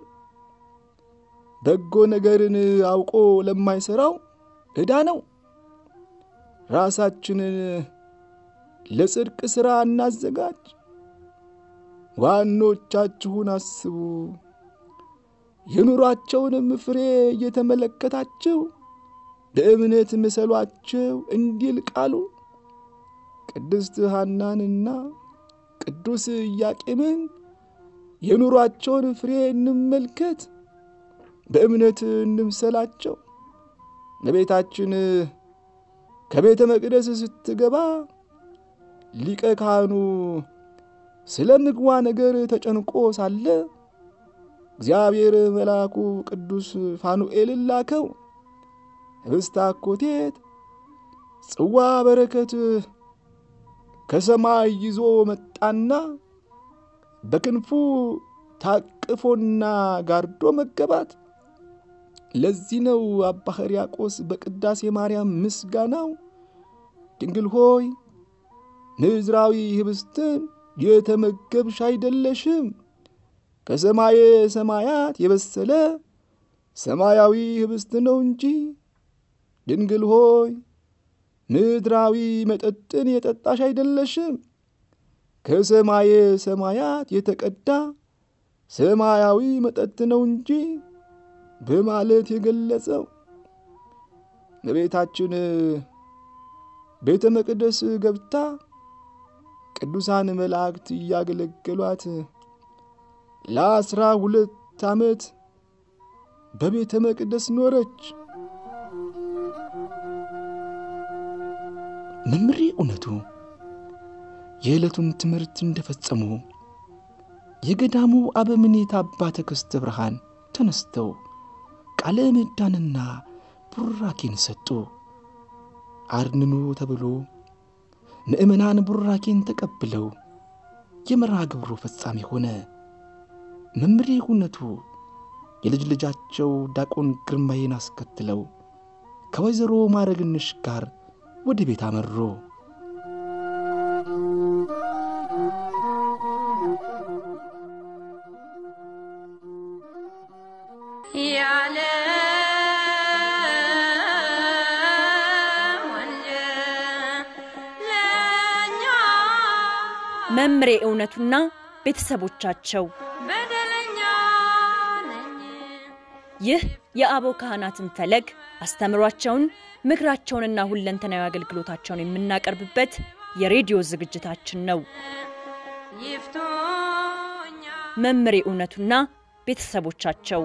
በጎ ነገርን አውቆ ለማይሰራው ዕዳ ነው። ራሳችንን ለጽድቅ ሥራ እናዘጋጅ። ዋኖቻችሁን አስቡ። የኑሯቸውንም ፍሬ እየተመለከታችሁ በእምነት ምሰሏቸው እንዲል ቃሉ ቅድስት ሐናንና ቅዱስ ኢያቄምን የኑሯቸውን ፍሬ እንመልከት፣ በእምነት እንምሰላቸው። እመቤታችን ከቤተ መቅደስ ስትገባ ሊቀ ካህኑ ስለ ምግቧ ነገር ተጨንቆ ሳለ እግዚአብሔር መልአኩ ቅዱስ ፋኑኤልን ላከው። ህብስተ አኮቴት ጽዋ በረከት ከሰማይ ይዞ መጣና በክንፉ ታቅፎና ጋርዶ መገባት። ለዚህ ነው አባ ሕርያቆስ በቅዳሴ ማርያም ምስጋናው ድንግል ሆይ ምድራዊ ህብስትን የተመገብሽ አይደለሽም፣ ከሰማየ ሰማያት የበሰለ ሰማያዊ ህብስት ነው እንጂ። ድንግል ሆይ ምድራዊ መጠጥን የጠጣሽ አይደለሽም፣ ከሰማየ ሰማያት የተቀዳ ሰማያዊ መጠጥ ነው እንጂ በማለት የገለጸው። እመቤታችን ቤተ መቅደስ ገብታ ቅዱሳን መላእክት እያገለገሏት ለ12 ዓመት በቤተ መቅደስ ኖረች። መምሬ እውነቱ የዕለቱን ትምህርት እንደፈጸሙ የገዳሙ አበምኔት አባ ተክስተ ብርሃን ተነስተው ቃለ ምዕዳንና ቡራኬን ሰጡ። አርንኑ ተብሎ ምእመናን ቡራኬን ተቀብለው የመርሃ ግብሩ ፍጻሜ ሆነ። መምሬ እውነቱ የልጅ ልጃቸው ዲያቆን ግርማዬን አስከትለው ከወይዘሮ ማረግንሽ ጋር ወደ ቤት አመሩ። ያለ መምሬ እውነቱና ቤተሰቦቻቸው በደለኛ ነኝ። ይህ የአበው ካህናትን ፈለግ አስተምሯቸውን ምክራቸውንና ሁለንተናዊ አገልግሎታቸውን የምናቀርብበት የሬዲዮ ዝግጅታችን ነው። ይፍቶኛ መምሬ እውነቱና ቤተሰቦቻቸው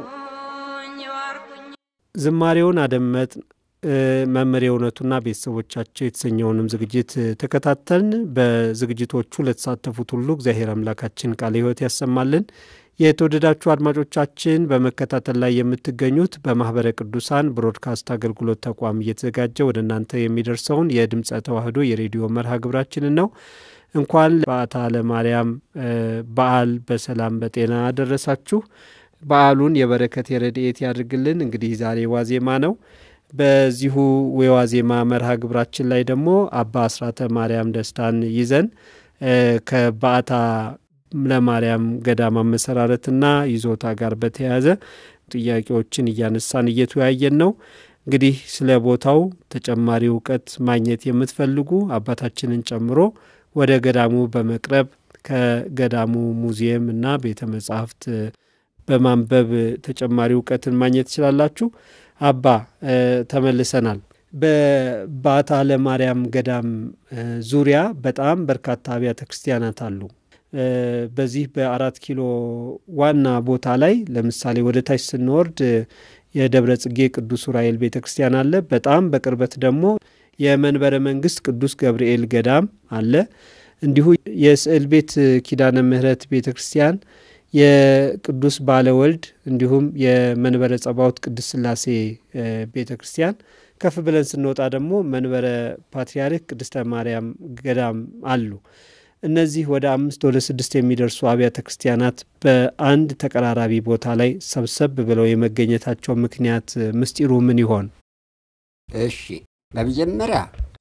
ዝማሬውን አደመጥ። መምሬ እውነቱና ቤተሰቦቻቸው የተሰኘውንም ዝግጅት ተከታተልን። በዝግጅቶቹ ለተሳተፉት ሁሉ እግዚአብሔር አምላካችን ቃለ ሕይወት ያሰማልን። የተወደዳችሁ አድማጮቻችን በመከታተል ላይ የምትገኙት በማህበረ ቅዱሳን ብሮድካስት አገልግሎት ተቋም እየተዘጋጀ ወደ እናንተ የሚደርሰውን የድምጸ ተዋህዶ የሬዲዮ መርሃ ግብራችንን ነው። እንኳን ለበዓታ ለማርያም በዓል በሰላም በጤና አደረሳችሁ። በዓሉን የበረከት የረድኤት ያድርግልን። እንግዲህ ዛሬ ዋዜማ ነው። በዚሁ የዋዜማ መርሃ ግብራችን ላይ ደግሞ አባ አስራተ ማርያም ደስታን ይዘን ከበዓታ ለማርያም ገዳም መሰራረትና ይዞታ ጋር በተያያዘ ጥያቄዎችን እያነሳን እየተወያየን ነው። እንግዲህ ስለ ቦታው ተጨማሪ ዕውቀት ማግኘት የምትፈልጉ አባታችንን ጨምሮ ወደ ገዳሙ በመቅረብ ከገዳሙ ሙዚየም እና ቤተ መጻሕፍት በማንበብ ተጨማሪ ዕውቀትን ማግኘት ትችላላችሁ። አባ ተመልሰናል። በበዓታ ለማርያም ገዳም ዙሪያ በጣም በርካታ አብያተ ክርስቲያናት አሉ። በዚህ በ4 ኪሎ ዋና ቦታ ላይ ለምሳሌ ወደ ታች ስንወርድ የደብረ ጽጌ ቅዱስ ዑራኤል ቤተ ክርስቲያን አለ። በጣም በቅርበት ደግሞ የመንበረ መንግስት ቅዱስ ገብርኤል ገዳም አለ። እንዲሁ የስዕል ቤት ኪዳነ ምህረት ቤተ ክርስቲያን፣ የቅዱስ ባለወልድ እንዲሁም የመንበረ ጸባዖት ቅድስት ሥላሴ ቤተ ክርስቲያን፣ ከፍ ብለን ስንወጣ ደግሞ መንበረ ፓትርያርክ ቅድስተ ማርያም ገዳም አሉ። እነዚህ ወደ 5 ወደ 6 የሚደርሱ አብያተ ክርስቲያናት በአንድ ተቀራራቢ ቦታ ላይ ሰብሰብ ብለው የመገኘታቸው ምክንያት ምስጢሩ ምን ይሆን? እሺ፣ በመጀመሪያ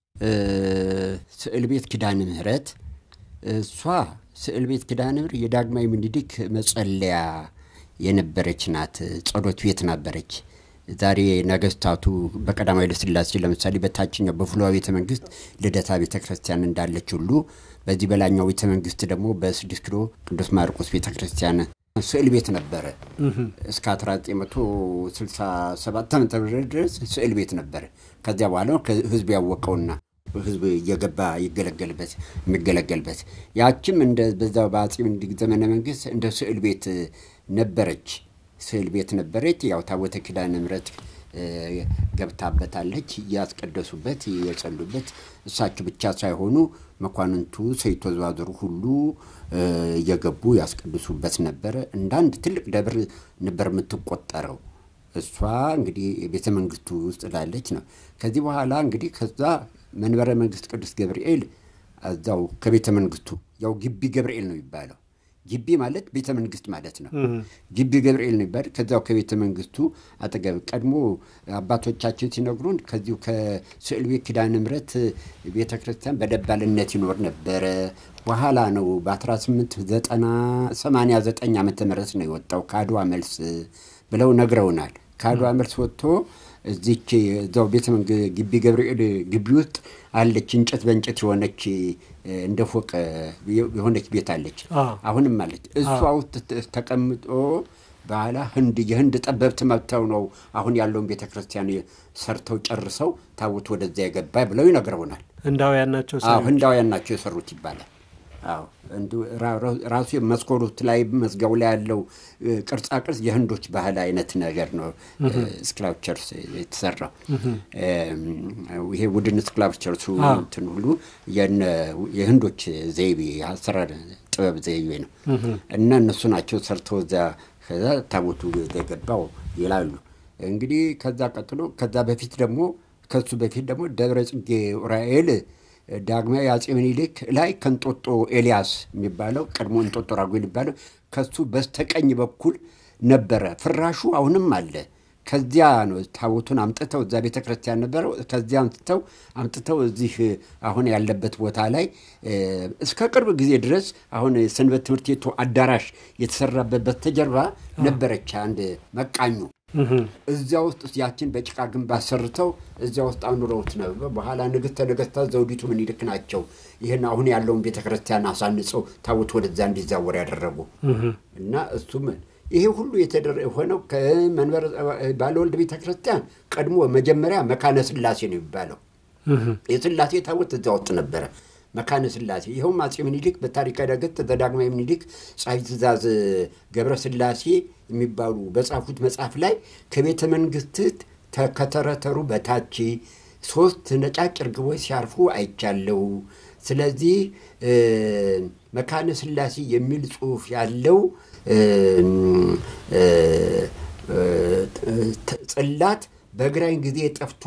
ስዕል ቤት ኪዳነ ምህረት እሷ ስዕል ቤት ኪዳነ ምህረት የዳግማዊ ምኒልክ መጸለያ የነበረች ናት። ጸሎት ቤት ነበረች። ዛሬ ነገስታቱ በቀዳማዊ ኃይለ ሥላሴ ለምሳሌ በታችኛው በፍልውሃ ቤተ መንግስት ልደታ ቤተ ክርስቲያን እንዳለች ሁሉ በዚህ በላኛው ቤተ መንግስት ደግሞ በ6 ኪሎ ቅዱስ ማርቆስ ቤተ ክርስቲያን ስዕል ቤት ነበረ። እስከ 1967 ዓመተ ምህረት ድረስ ስዕል ቤት ነበረ። ከዚያ በኋላ ህዝብ ያወቀውና ህዝብ እየገባ የሚገለገልበት ያችም እንደ በዛው በአጼ ምኒልክ ዘመነ መንግስት እንደ ስዕል ቤት ነበረች። ያው ታቦተ ኪዳነ ምሕረት ገብታበታለች። ያስቀደሱበት የጸሉበት እሳቸው ብቻ ሳይሆኑ መኳንንቱ ሰይቶ ዘዋዝሩ ሁሉ እየገቡ ያስቀድሱበት ነበረ። እንዳንድ ትልቅ ደብር ነበር የምትቆጠረው። እሷ እንግዲህ ቤተ መንግስቱ ውስጥ ላለች ነው። ከዚህ በኋላ እንግዲህ ከዛ መንበረ መንግስት ቅዱስ ገብርኤል እዛው ከቤተ መንግስቱ ያው ግቢ ገብርኤል ነው የሚባለው። ግቢ ማለት ቤተ መንግስት ማለት ነው። ግቢ ገብርኤል ነው የሚባለው። ከዛው ከቤተ መንግስቱ አጠገብ ቀድሞ አባቶቻችን ሲነግሩን ከዚሁ ከስዕል ቤት ኪዳነ ምሕረት ቤተ ክርስቲያን በደባልነት ይኖር ነበረ። በኋላ ነው በ1889 ዓመተ ምህረት ነው የወጣው ከአድዋ መልስ ብለው ነግረውናል። ከአድዋ መልስ ወጥቶ እዚች እዛው ቤተ መንግስት ግቢ ገብርኤል ግቢ ውስጥ አለች እንጨት በእንጨት የሆነች እንደ ፎቅ የሆነች ቤት አለች። አሁንም አለች። እሷ ውስጥ ተቀምጦ በኋላ የህንድ ጠበብት መጥተው ነው አሁን ያለውን ቤተ ክርስቲያን ሰርተው ጨርሰው ታቦት ወደዛ የገባ ብለው ይነግረውናል። ህንዳውያን ናቸው የሰሩት ይባላል። ራሱ መስኮሩት ላይ መስጋው ላይ ያለው ቅርጻ ቅርጽ የህንዶች ባህል አይነት ነገር ነው። ስክላፕቸርስ የተሰራው ይሄ ውድን ስክላፕቸርሱ እንትን ሁሉ የህንዶች ዘይቤ አሰራር ጥበብ ዘይቤ ነው እና እነሱ ናቸው ሰርተው ከዛ ታቦቱ የገባው ይላሉ። እንግዲህ ከዛ በፊት ደግሞ ደብረ ጽጌ ዑራኤል ዳግማዊ አጼ ምኒልክ ላይ ከንጦጦ ኤልያስ የሚባለው ቀድሞ እንጦጦ ራጉኤል የሚባለው ከሱ በስተቀኝ በኩል ነበረ። ፍራሹ አሁንም አለ። ከዚያ ነው ታቦቱን አምጥተው እዛ ቤተ ክርስቲያን ነበረው። ከዚያ አምጥተው እዚህ አሁን ያለበት ቦታ ላይ እስከ ቅርብ ጊዜ ድረስ አሁን ሰንበት ትምህርት ቤቱ አዳራሽ የተሰራበት በስተጀርባ ነበረች አንድ መቃኙ። እዚያ ውስጥ ያችን በጭቃ ግንብ አሰርተው እዚያ ውስጥ አኑረውት ነበር። በኋላ ንግስተ ነገስታት ዘውዲቱ ምኒልክ ናቸው ይሄን አሁን ያለውን ቤተ ክርስቲያን አሳንጸው ታቦት ወደዛ እንዲዛወር ያደረጉ እና እሱም ይሄ ሁሉ የተደረገው ከመንበረ ባለወልድ ቤተ ክርስቲያን ቀድሞ መጀመሪያ መካነ ስላሴ ነው የሚባለው። የስላሴ ታቦት እዛ ወጥ ነበረ መካነ ስላሴ። ይሄውም አጼ ምኒልክ በታሪክ ዳገት ተዳግማዊ ምኒልክ ጻይ ትእዛዝ ገብረ ስላሴ የሚባሉ በጻፉት መጽሐፍ ላይ ከቤተ መንግስት ከተረተሩ በታች 3 ነጫጭ ርግቦች ሲያርፉ አይቻለው። ስለዚህ መካነ ስላሴ የሚል ጽሑፍ ያለው ጽላት በግራኝ ጊዜ ጠፍቶ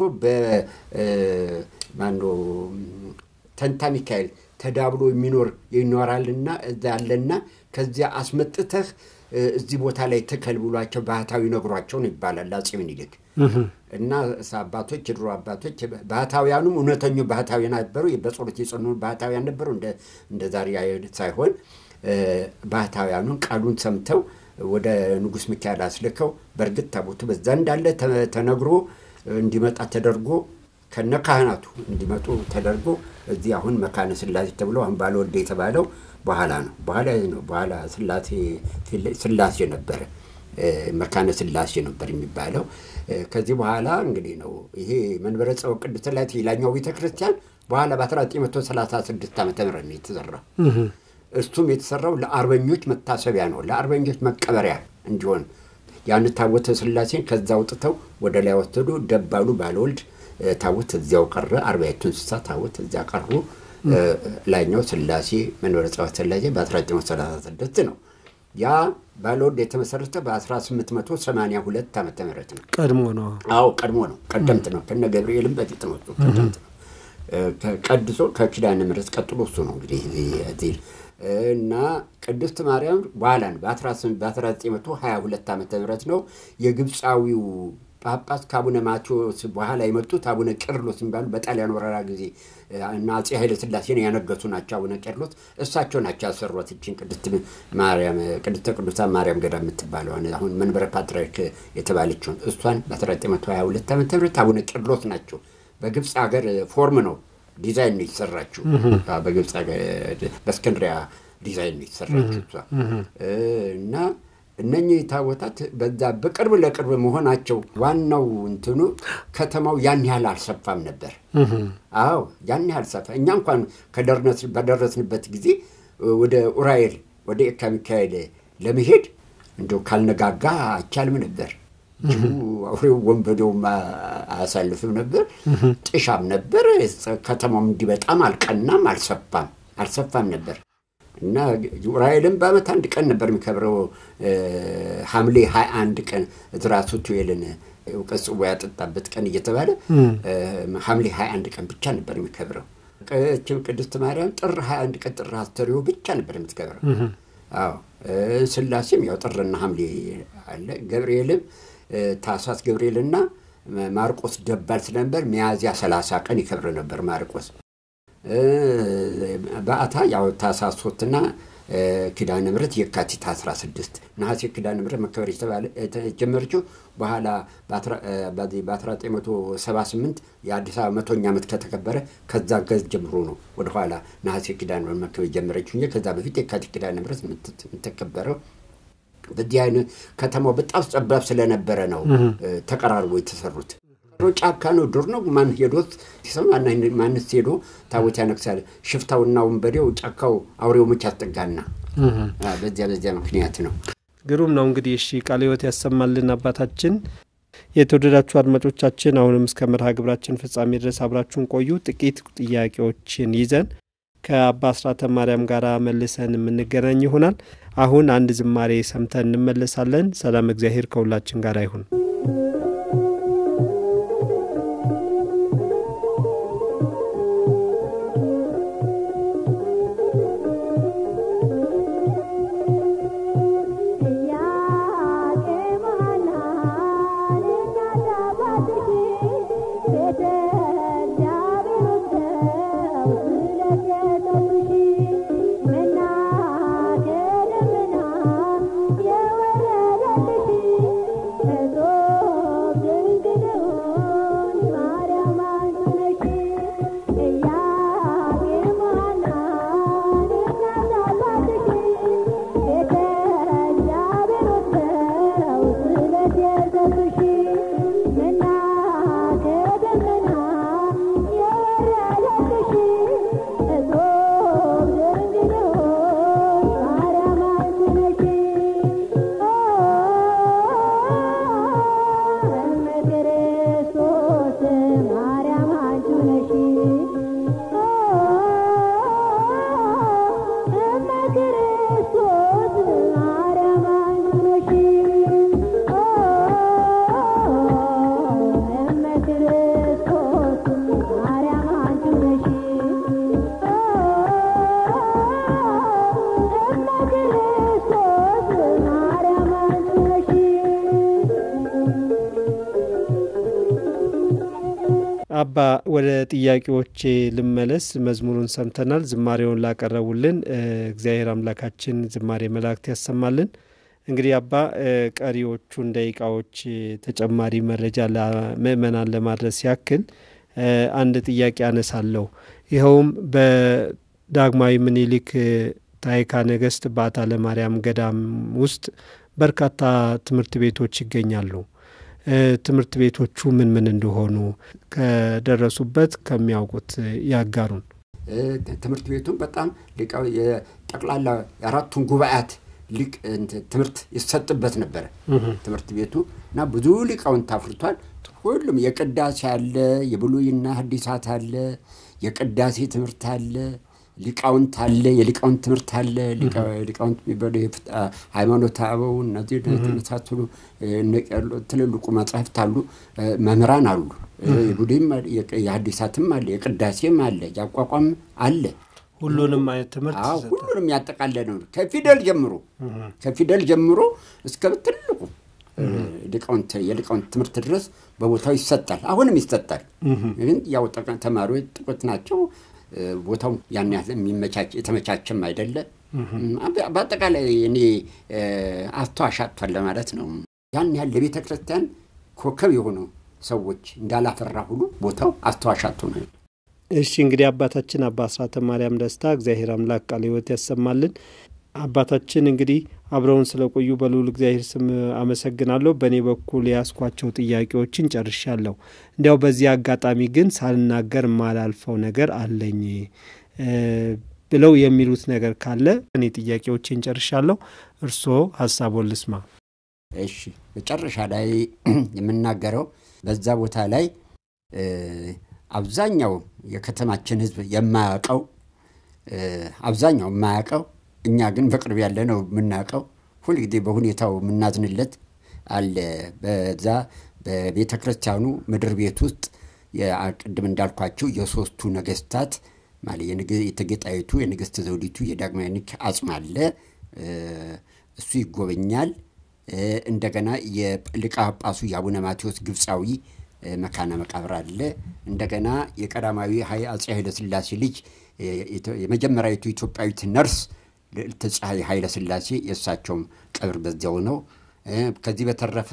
በማንዶ ተንታ ሚካኤል ተዳብሎ ይኖራልና እዛ ያለና ከዚያ አስመጥተህ እዚህ ቦታ ላይ ተከል ብሏቸው ባህታዊ ነግሯቸው ነው ይባላል አጼ ምኒልክ። እና አባቶች ድሮ አባቶች ባህታውያኑም እውነተኛው ባህታውያን ነበሩ። በጸሎት የጸኑ ባህታውያን ነበሩ። እንደ ዛሬ ሳይሆን ባህታውያኑን ቃሉን ሰምተው ወደ ንጉስ ሚካኤል አስልከው በርግጥ ታቦቱ በዛ እንዳለ ተነግሮ እንዲመጣ ተደርጎ ከነካህናቱ እንዲመጡ ተደርጎ እዚህ አሁን መካነ ስላሴ ተብሎ አሁን ባለወልድ የተባለው በኋላ ስላሴ ነበር መካነ ስላሴ ነበር የሚባለው። ከዚህ በኋላ እንግዲህ ነው ይሄ መንበረ ጸው ቅድስት ሥላሴ ላኛው ቤተ ክርስቲያን በኋላ በ1936 ዓመተ ምህረት ነው የተሰራው። እሱም የተሰራው ለአርበኞች መታሰቢያ ነው፣ ለአርበኞች መቀበሪያ እንዲሆን ያን ታቦተ ስላሴን ከዛ አውጥተው ወደ ላይ ወሰዱ። ደባሉ ባለወልድ ታቦት እዚያው ቀረ። 40 እንስሳ ታቦት እዚያ ቀሩ። ላኛው ስላሴ መንበረ ጸው ስላሴ በ1936 ነው። ያ ባለወልድ የተመሰረተ በ1882 ዓመተ ምህረት ነው። ቀድሞ ነው። ቀደምት ነው። ከነ ገብርኤልም በፊት ነው። ቀደምት ነው። ከቀድሶ ከኪዳነ ምሕረት ቀጥሎ እሱ ነው እንግዲህ እዚህ እና ቅድስት ማርያም በኋላ በ1922 ዓመተ ምህረት ነው የግብፃዊው ጳጳስ ከአቡነ ማቴዎስ በኋላ የመጡት አቡነ ቄርሎስ የሚባሉ በጣሊያን ወረራ ጊዜ እና አፄ ኃይለ ሥላሴን ያነገሱ ናቸው። አቡነ ቄርሎስ እሳቸው ናቸው ያሰሯት እቺን ቅድስተ ቅዱሳን ማርያም ገዳም የምትባለው አሁን መንበረ ፓትርያርክ የተባለችው እሷን በ1922 ዓመተ ምህረት አቡነ ቄርሎስ ናቸው። በግብጽ ሀገር ፎርም ነው ዲዛይን ነው የተሰራችው። በግብጽ ሀገር በእስክንድሪያ ዲዛይን ነው የተሰራችው እና እነኚህ ታቦታት በዛ በቅርብ ለቅርብ መሆናቸው ዋናው እንትኑ ከተማው ያን ያህል አልሰፋም ነበር። አዎ ያን ያህል ሰፋ እኛ እንኳን በደረስንበት ጊዜ ወደ ኡራኤል ወደ ኤካ ሚካኤል ለመሄድ እንደው ካልነጋጋ አይቻልም ነበር። አውሬው ወንበዴው አያሳልፍም ነበር። ጥሻም ነበር። ከተማው እንዲህ በጣም አልቀናም አልሰፋም ነበር። እና ኡራኤልም በአመት አንድ ቀን ነበር የሚከብረው ሐምሌ 21 ቀን ዝራሱ ቱኤልን ወቀጽው ያጠጣበት ቀን እየተባለ ሐምሌ 21 ቀን ብቻ ነበር የሚከብረው። ቅድስት ማርያም ጥር 21 ቀን ጥር አስተሪዮ ብቻ ነበር የምትከብረው። አዎ ስላሴም ያው ጥርና ሐምሌ አለ። ገብርኤልም ታሳስ ገብርኤልና ማርቆስ ደባል ስለነበር ሚያዝያ 30 ቀን ይከብር ነበር ማርቆስ። በአታ ያው ታሳስ 3 እና ኪዳነ ምሕረት የካቲት 16 ነሐሴ ኪዳነ ምሕረት መከበር የተጀመረችው በኋላ በ1978 የአዲስ አበባ 100ኛ ዓመት ከተከበረ ከዛ ገዝ ጀምሮ ነው ወደ ኋላ ነሐሴ ኪዳነ ምሕረት መከበር የጀመረችው እንጂ ከዛ በፊት የካቲት ኪዳነ ምሕረት የምትከበረው። በዚህ አይነት ከተማው በጣም ጠባብ ስለነበረ ነው ተቀራርቦ የተሰሩት። ጫካ ነው ዱር ነው ማን ሄዶት ሲሰማና ማንስ ሄዶ ታቦት ያነክሳል። ሽፍታውና ወንበዴው ጫካው አውሬው መች ያስጠጋና በዚያ ምክንያት ነው። ግሩም ነው እንግዲህ እሺ ቃለ ሕይወት ያሰማልን አባታችን። የተወደዳችሁ አድማጮቻችን አሁንም እስከ መርሃ ግብራችን ፍጻሜ ድረስ አብራችሁን ቆዩ። ጥቂት ጥያቄዎችን ይዘን ከአባ አስራተ ማርያም ጋር መልሰን የምንገናኝ ይሆናል። አሁን አንድ ዝማሬ ሰምተን እንመለሳለን። ሰላም እግዚአብሔር ከሁላችን ጋር ይሁን። አባ ወደ ጥያቄዎች ልመለስ። መዝሙሩን ሰምተናል። ዝማሬውን ላቀረቡልን እግዚአብሔር አምላካችን ዝማሬ መላእክት ያሰማልን። እንግዲህ አባ ቀሪዎቹን ደቂቃዎች ተጨማሪ መረጃ ለምእመናን ለማድረስ ያክል አንድ ጥያቄ አነሳለሁ። ይኸውም በዳግማዊ ምኒልክ ታይካ ነገስት ባታ ለማርያም ገዳም ውስጥ በርካታ ትምህርት ቤቶች ይገኛሉ። ትምህርት ቤቶቹ ምን እንደሆኑ ከደረሱበት ከሚያውቁት ያጋሩን። ትምህርት ቤቱን በጣም ሊቃው የጠቅላላ የአራቱን ጉባኤያት ሊቅ ትምህርት ይሰጥበት ነበር ትምህርት ቤቱ እና ብዙ ሊቃውን ታፍርቷል። ሁሉም የቅዳሴ አለ፣ የብሉይና ሐዲሳት አለ፣ የቅዳሴ ትምህርት አለ፣ ሊቃውንት አለ፣ የሊቃውንት ትምህርት አለ። ሊቃውንት ሃይማኖተ አበው እነዚህ ተነሳተሉ ትልልቁ መጻሕፍት አሉ፣ መምህራን አሉ። የብሉይም የሐዲሳትም አለ፣ የቅዳሴም አለ፣ ያቋቋም አለ። ሁሉንም አይነት ትምህርት ሁሉንም ያጠቃለለ ነው። ከፊደል ጀምሮ እስከ ትልቁ የሊቃውንት ትምህርት ድረስ በቦታው ይሰጣል። አሁንም ይሰጣል። ግን ያው ተማሪዎች ጥቂት ናቸው። ቦታው ያን ያህል የተመቻቸም አይደለም። በአጠቃላይ እኔ አስተዋሻቷል ለማለት ነው። ያን ያህል ለቤተ ክርስቲያን ኮከብ የሆኑ ሰዎች እንዳላፈራ ሁሉ ቦታው አስተዋሻቱ ነው። እሺ እንግዲህ አባታችን አባ አስራተ ማርያም ደስታ እግዚአብሔር አምላክ ቃለ ሕይወት ያሰማልን። አባታችን እንግዲህ አብረውን ስለቆዩ በልዑል እግዚአብሔር ስም አመሰግናለሁ። በእኔ በኩል ያስኳቸው ጥያቄዎችን ጨርሻለሁ። እንዲያው በዚህ አጋጣሚ ግን ሳልናገር ማላልፈው ነገር አለኝ ብለው የሚሉት ነገር ካለ እኔ ጥያቄዎችን ጨርሻለሁ። እርስዎ ሐሳቡን ልስማ። እሺ መጨረሻ ላይ የምናገረው በዛ ቦታ ላይ አብዛኛው የከተማችን ሕዝብ የማያውቀው እኛ ግን በቅርብ ያለ ነው የምናውቀው ሁሉ ጊዜ በሁኔታው የምናዝንለት አለ። በዛ በቤተ ክርስቲያኑ ምድር ቤት ውስጥ የቅድም እንዳልኳችሁ የሶስቱ ነገስታት ማለት የእቴጌጣይቱ የንግስት ዘውዲቱ የዳግማዊ ምኒልክ አጽም አለ። እሱ ይጎበኛል። እንደገና የሊቀ ጳጳሱ የአቡነ ማቴዎስ ግብፃዊ መካነ መቃብር አለ። እንደገና የቀዳማዊ አፄ ኃይለ ሥላሴ ልጅ የመጀመሪያዊቱ ኢትዮጵያዊት ነርስ ልዕልት ኃይለ ሥላሴ የእሳቸውም ቀብር በዚያው ነው። ከዚህ በተረፈ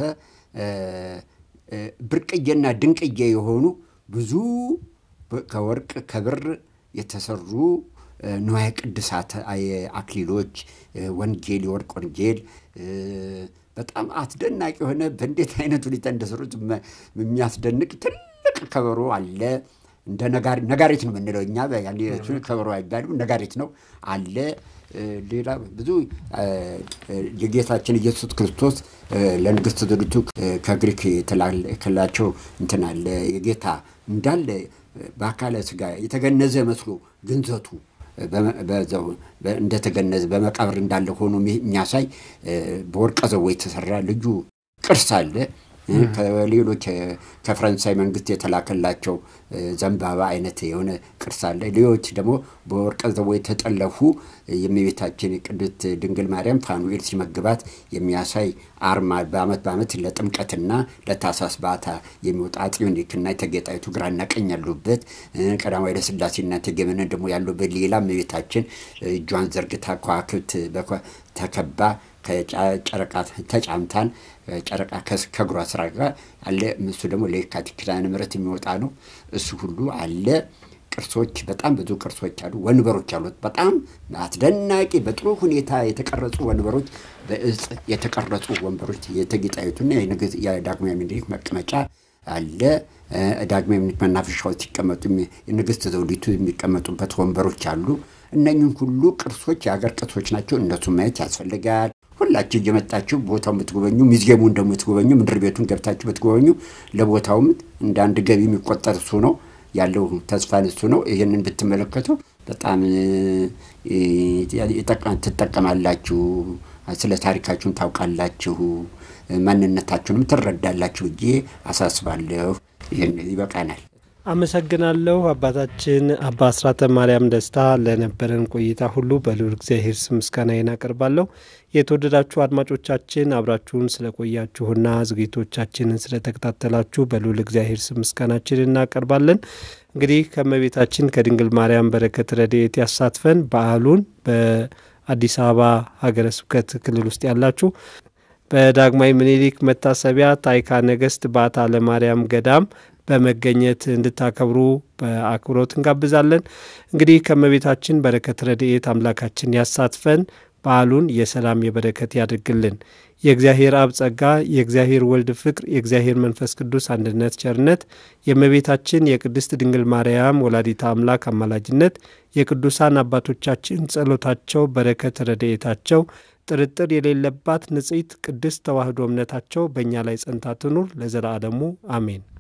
ብርቅዬና ድንቅዬ የሆኑ ብዙ ከወርቅ ከብር የተሰሩ ንዋየ ቅድሳት አክሊሎች፣ ወንጌል፣ የወርቅ ወንጌል በጣም አስደናቂ የሆነ በእንዴት አይነት ሁኔታ እንደሰሩት የሚያስደንቅ ትልቅ ከበሮ አለ። እንደ ነጋሪት ነው የምንለው እኛ ያኔ ከበሮ አይባልም፣ ነጋሪት ነው አለ። ሌላ ብዙ የጌታችን ኢየሱስ ክርስቶስ ለንግስት ዘውዲቱ ከግሪክ የተላከላቸው እንትን አለ። የጌታ እንዳለ በአካለ ስጋ የተገነዘ መስሎ ግንዘቱ በዛው እንደተገነዘ በመቃብር እንዳለ ሆኖ የሚያሳይ በወርቀ ዘቦ የተሰራ ልዩ ቅርስ አለ። ከሌሎች ከፈረንሳይ መንግስት የተላከላቸው ዘንባባ አይነት የሆነ ቅርስ አለ። ሌሎች ደግሞ በወርቀ ዘቦ የተጠለፉ የእመቤታችን ቅድስት ድንግል ማርያም ፋኑኤል ሲመግባት የሚያሳይ አርማ በአመት ለጥምቀትና ለታኅሳስ በዓታ የሚወጣ አፄ ምኒልክና እቴጌጣይቱ ግራና ቀኝ ያሉበት ቀዳማዊ ኃይለ ሥላሴና እቴጌ መነን ደግሞ ያሉበት ሌላ እመቤታችን እጇን ዘርግታ ከዋክብት ተከባ ከጨረቃ ተጫምታን ጨረቃ ከግሯ ስራ ጋር አለ። እሱ ደግሞ ለየካቲት ኪዳነ ምሕረት የሚወጣ ነው። እሱ ሁሉ አለ። ቅርሶች በጣም ብዙ ቅርሶች አሉ። ወንበሮች አሉት በጣም አስደናቂ በጥሩ ሁኔታ የተቀረጹ ወንበሮች፣ በእጽ የተቀረጹ ወንበሮች የእቴጌጣይቱና የዳግማዊ ምኒልክ መቀመጫ አለ። ዳግማዊ ምኒልክ መናፈሻዎች ሲቀመጡ የንግስት ዘውዲቱ የሚቀመጡበት ወንበሮች አሉ። እነኚህ ሁሉ ቅርሶች የሀገር ቅርሶች ናቸው። እነሱ ማየት ያስፈልጋል። ሁላችሁ እየመጣችሁ ቦታውን ብትጎበኙ፣ ሙዚየሙን ደግሞ ብትጎበኙ፣ ምድር ቤቱን ገብታችሁ ብትጎበኙ ለቦታውም እንደ አንድ ገቢ የሚቆጠር እሱ ነው ያለው ተስፋ እሱ ነው። ይሄንን ብትመለከቱ በጣም ትጠቀማላችሁ፣ ስለ ታሪካችሁን ታውቃላችሁ፣ ማንነታችሁንም ትረዳላችሁ ብዬ አሳስባለሁ። ይሄን ይበቃናል። አመሰግናለሁ አባታችን አባ አስራተ ማርያም ደስታ ለነበረን ቆይታ ሁሉ በልዑል እግዚአብሔር ስም ምስጋናዬን አቀርባለሁ። የተወደዳችሁ አድማጮቻችን አብራችሁን ስለቆያችሁና ዝግጅቶቻችንን ስለተከታተላችሁ በልዑል እግዚአብሔር ስም ምስጋናችንን እናቀርባለን። እንግዲህ ከእመቤታችን ከድንግል ማርያም በረከት ረድኤት ያሳትፈን። በዓሉን በአዲስ አበባ ሀገረ ስብከት ክልል ውስጥ ያላችሁ በዳግማዊ ምኒልክ መታሰቢያ ታይካ ነገስት በዓታ ለማርያም ገዳም በመገኘት እንድታከብሩ በአክብሮት እንጋብዛለን። እንግዲህ ከእመቤታችን በረከት ረድኤት አምላካችን ያሳትፈን። በዓሉን የሰላም የበረከት ያድርግልን። የእግዚአብሔር አብ ጸጋ፣ የእግዚአብሔር ወልድ ፍቅር፣ የእግዚአብሔር መንፈስ ቅዱስ አንድነት ቸርነት፣ የእመቤታችን የቅድስት ድንግል ማርያም ወላዲታ አምላክ አማላጅነት፣ የቅዱሳን አባቶቻችን ጸሎታቸው፣ በረከት ረድኤታቸው፣ ጥርጥር የሌለባት ንጽሕት ቅድስት ተዋሕዶ እምነታቸው በእኛ ላይ ጸንታ ትኑር ለዘላለሙ አሜን።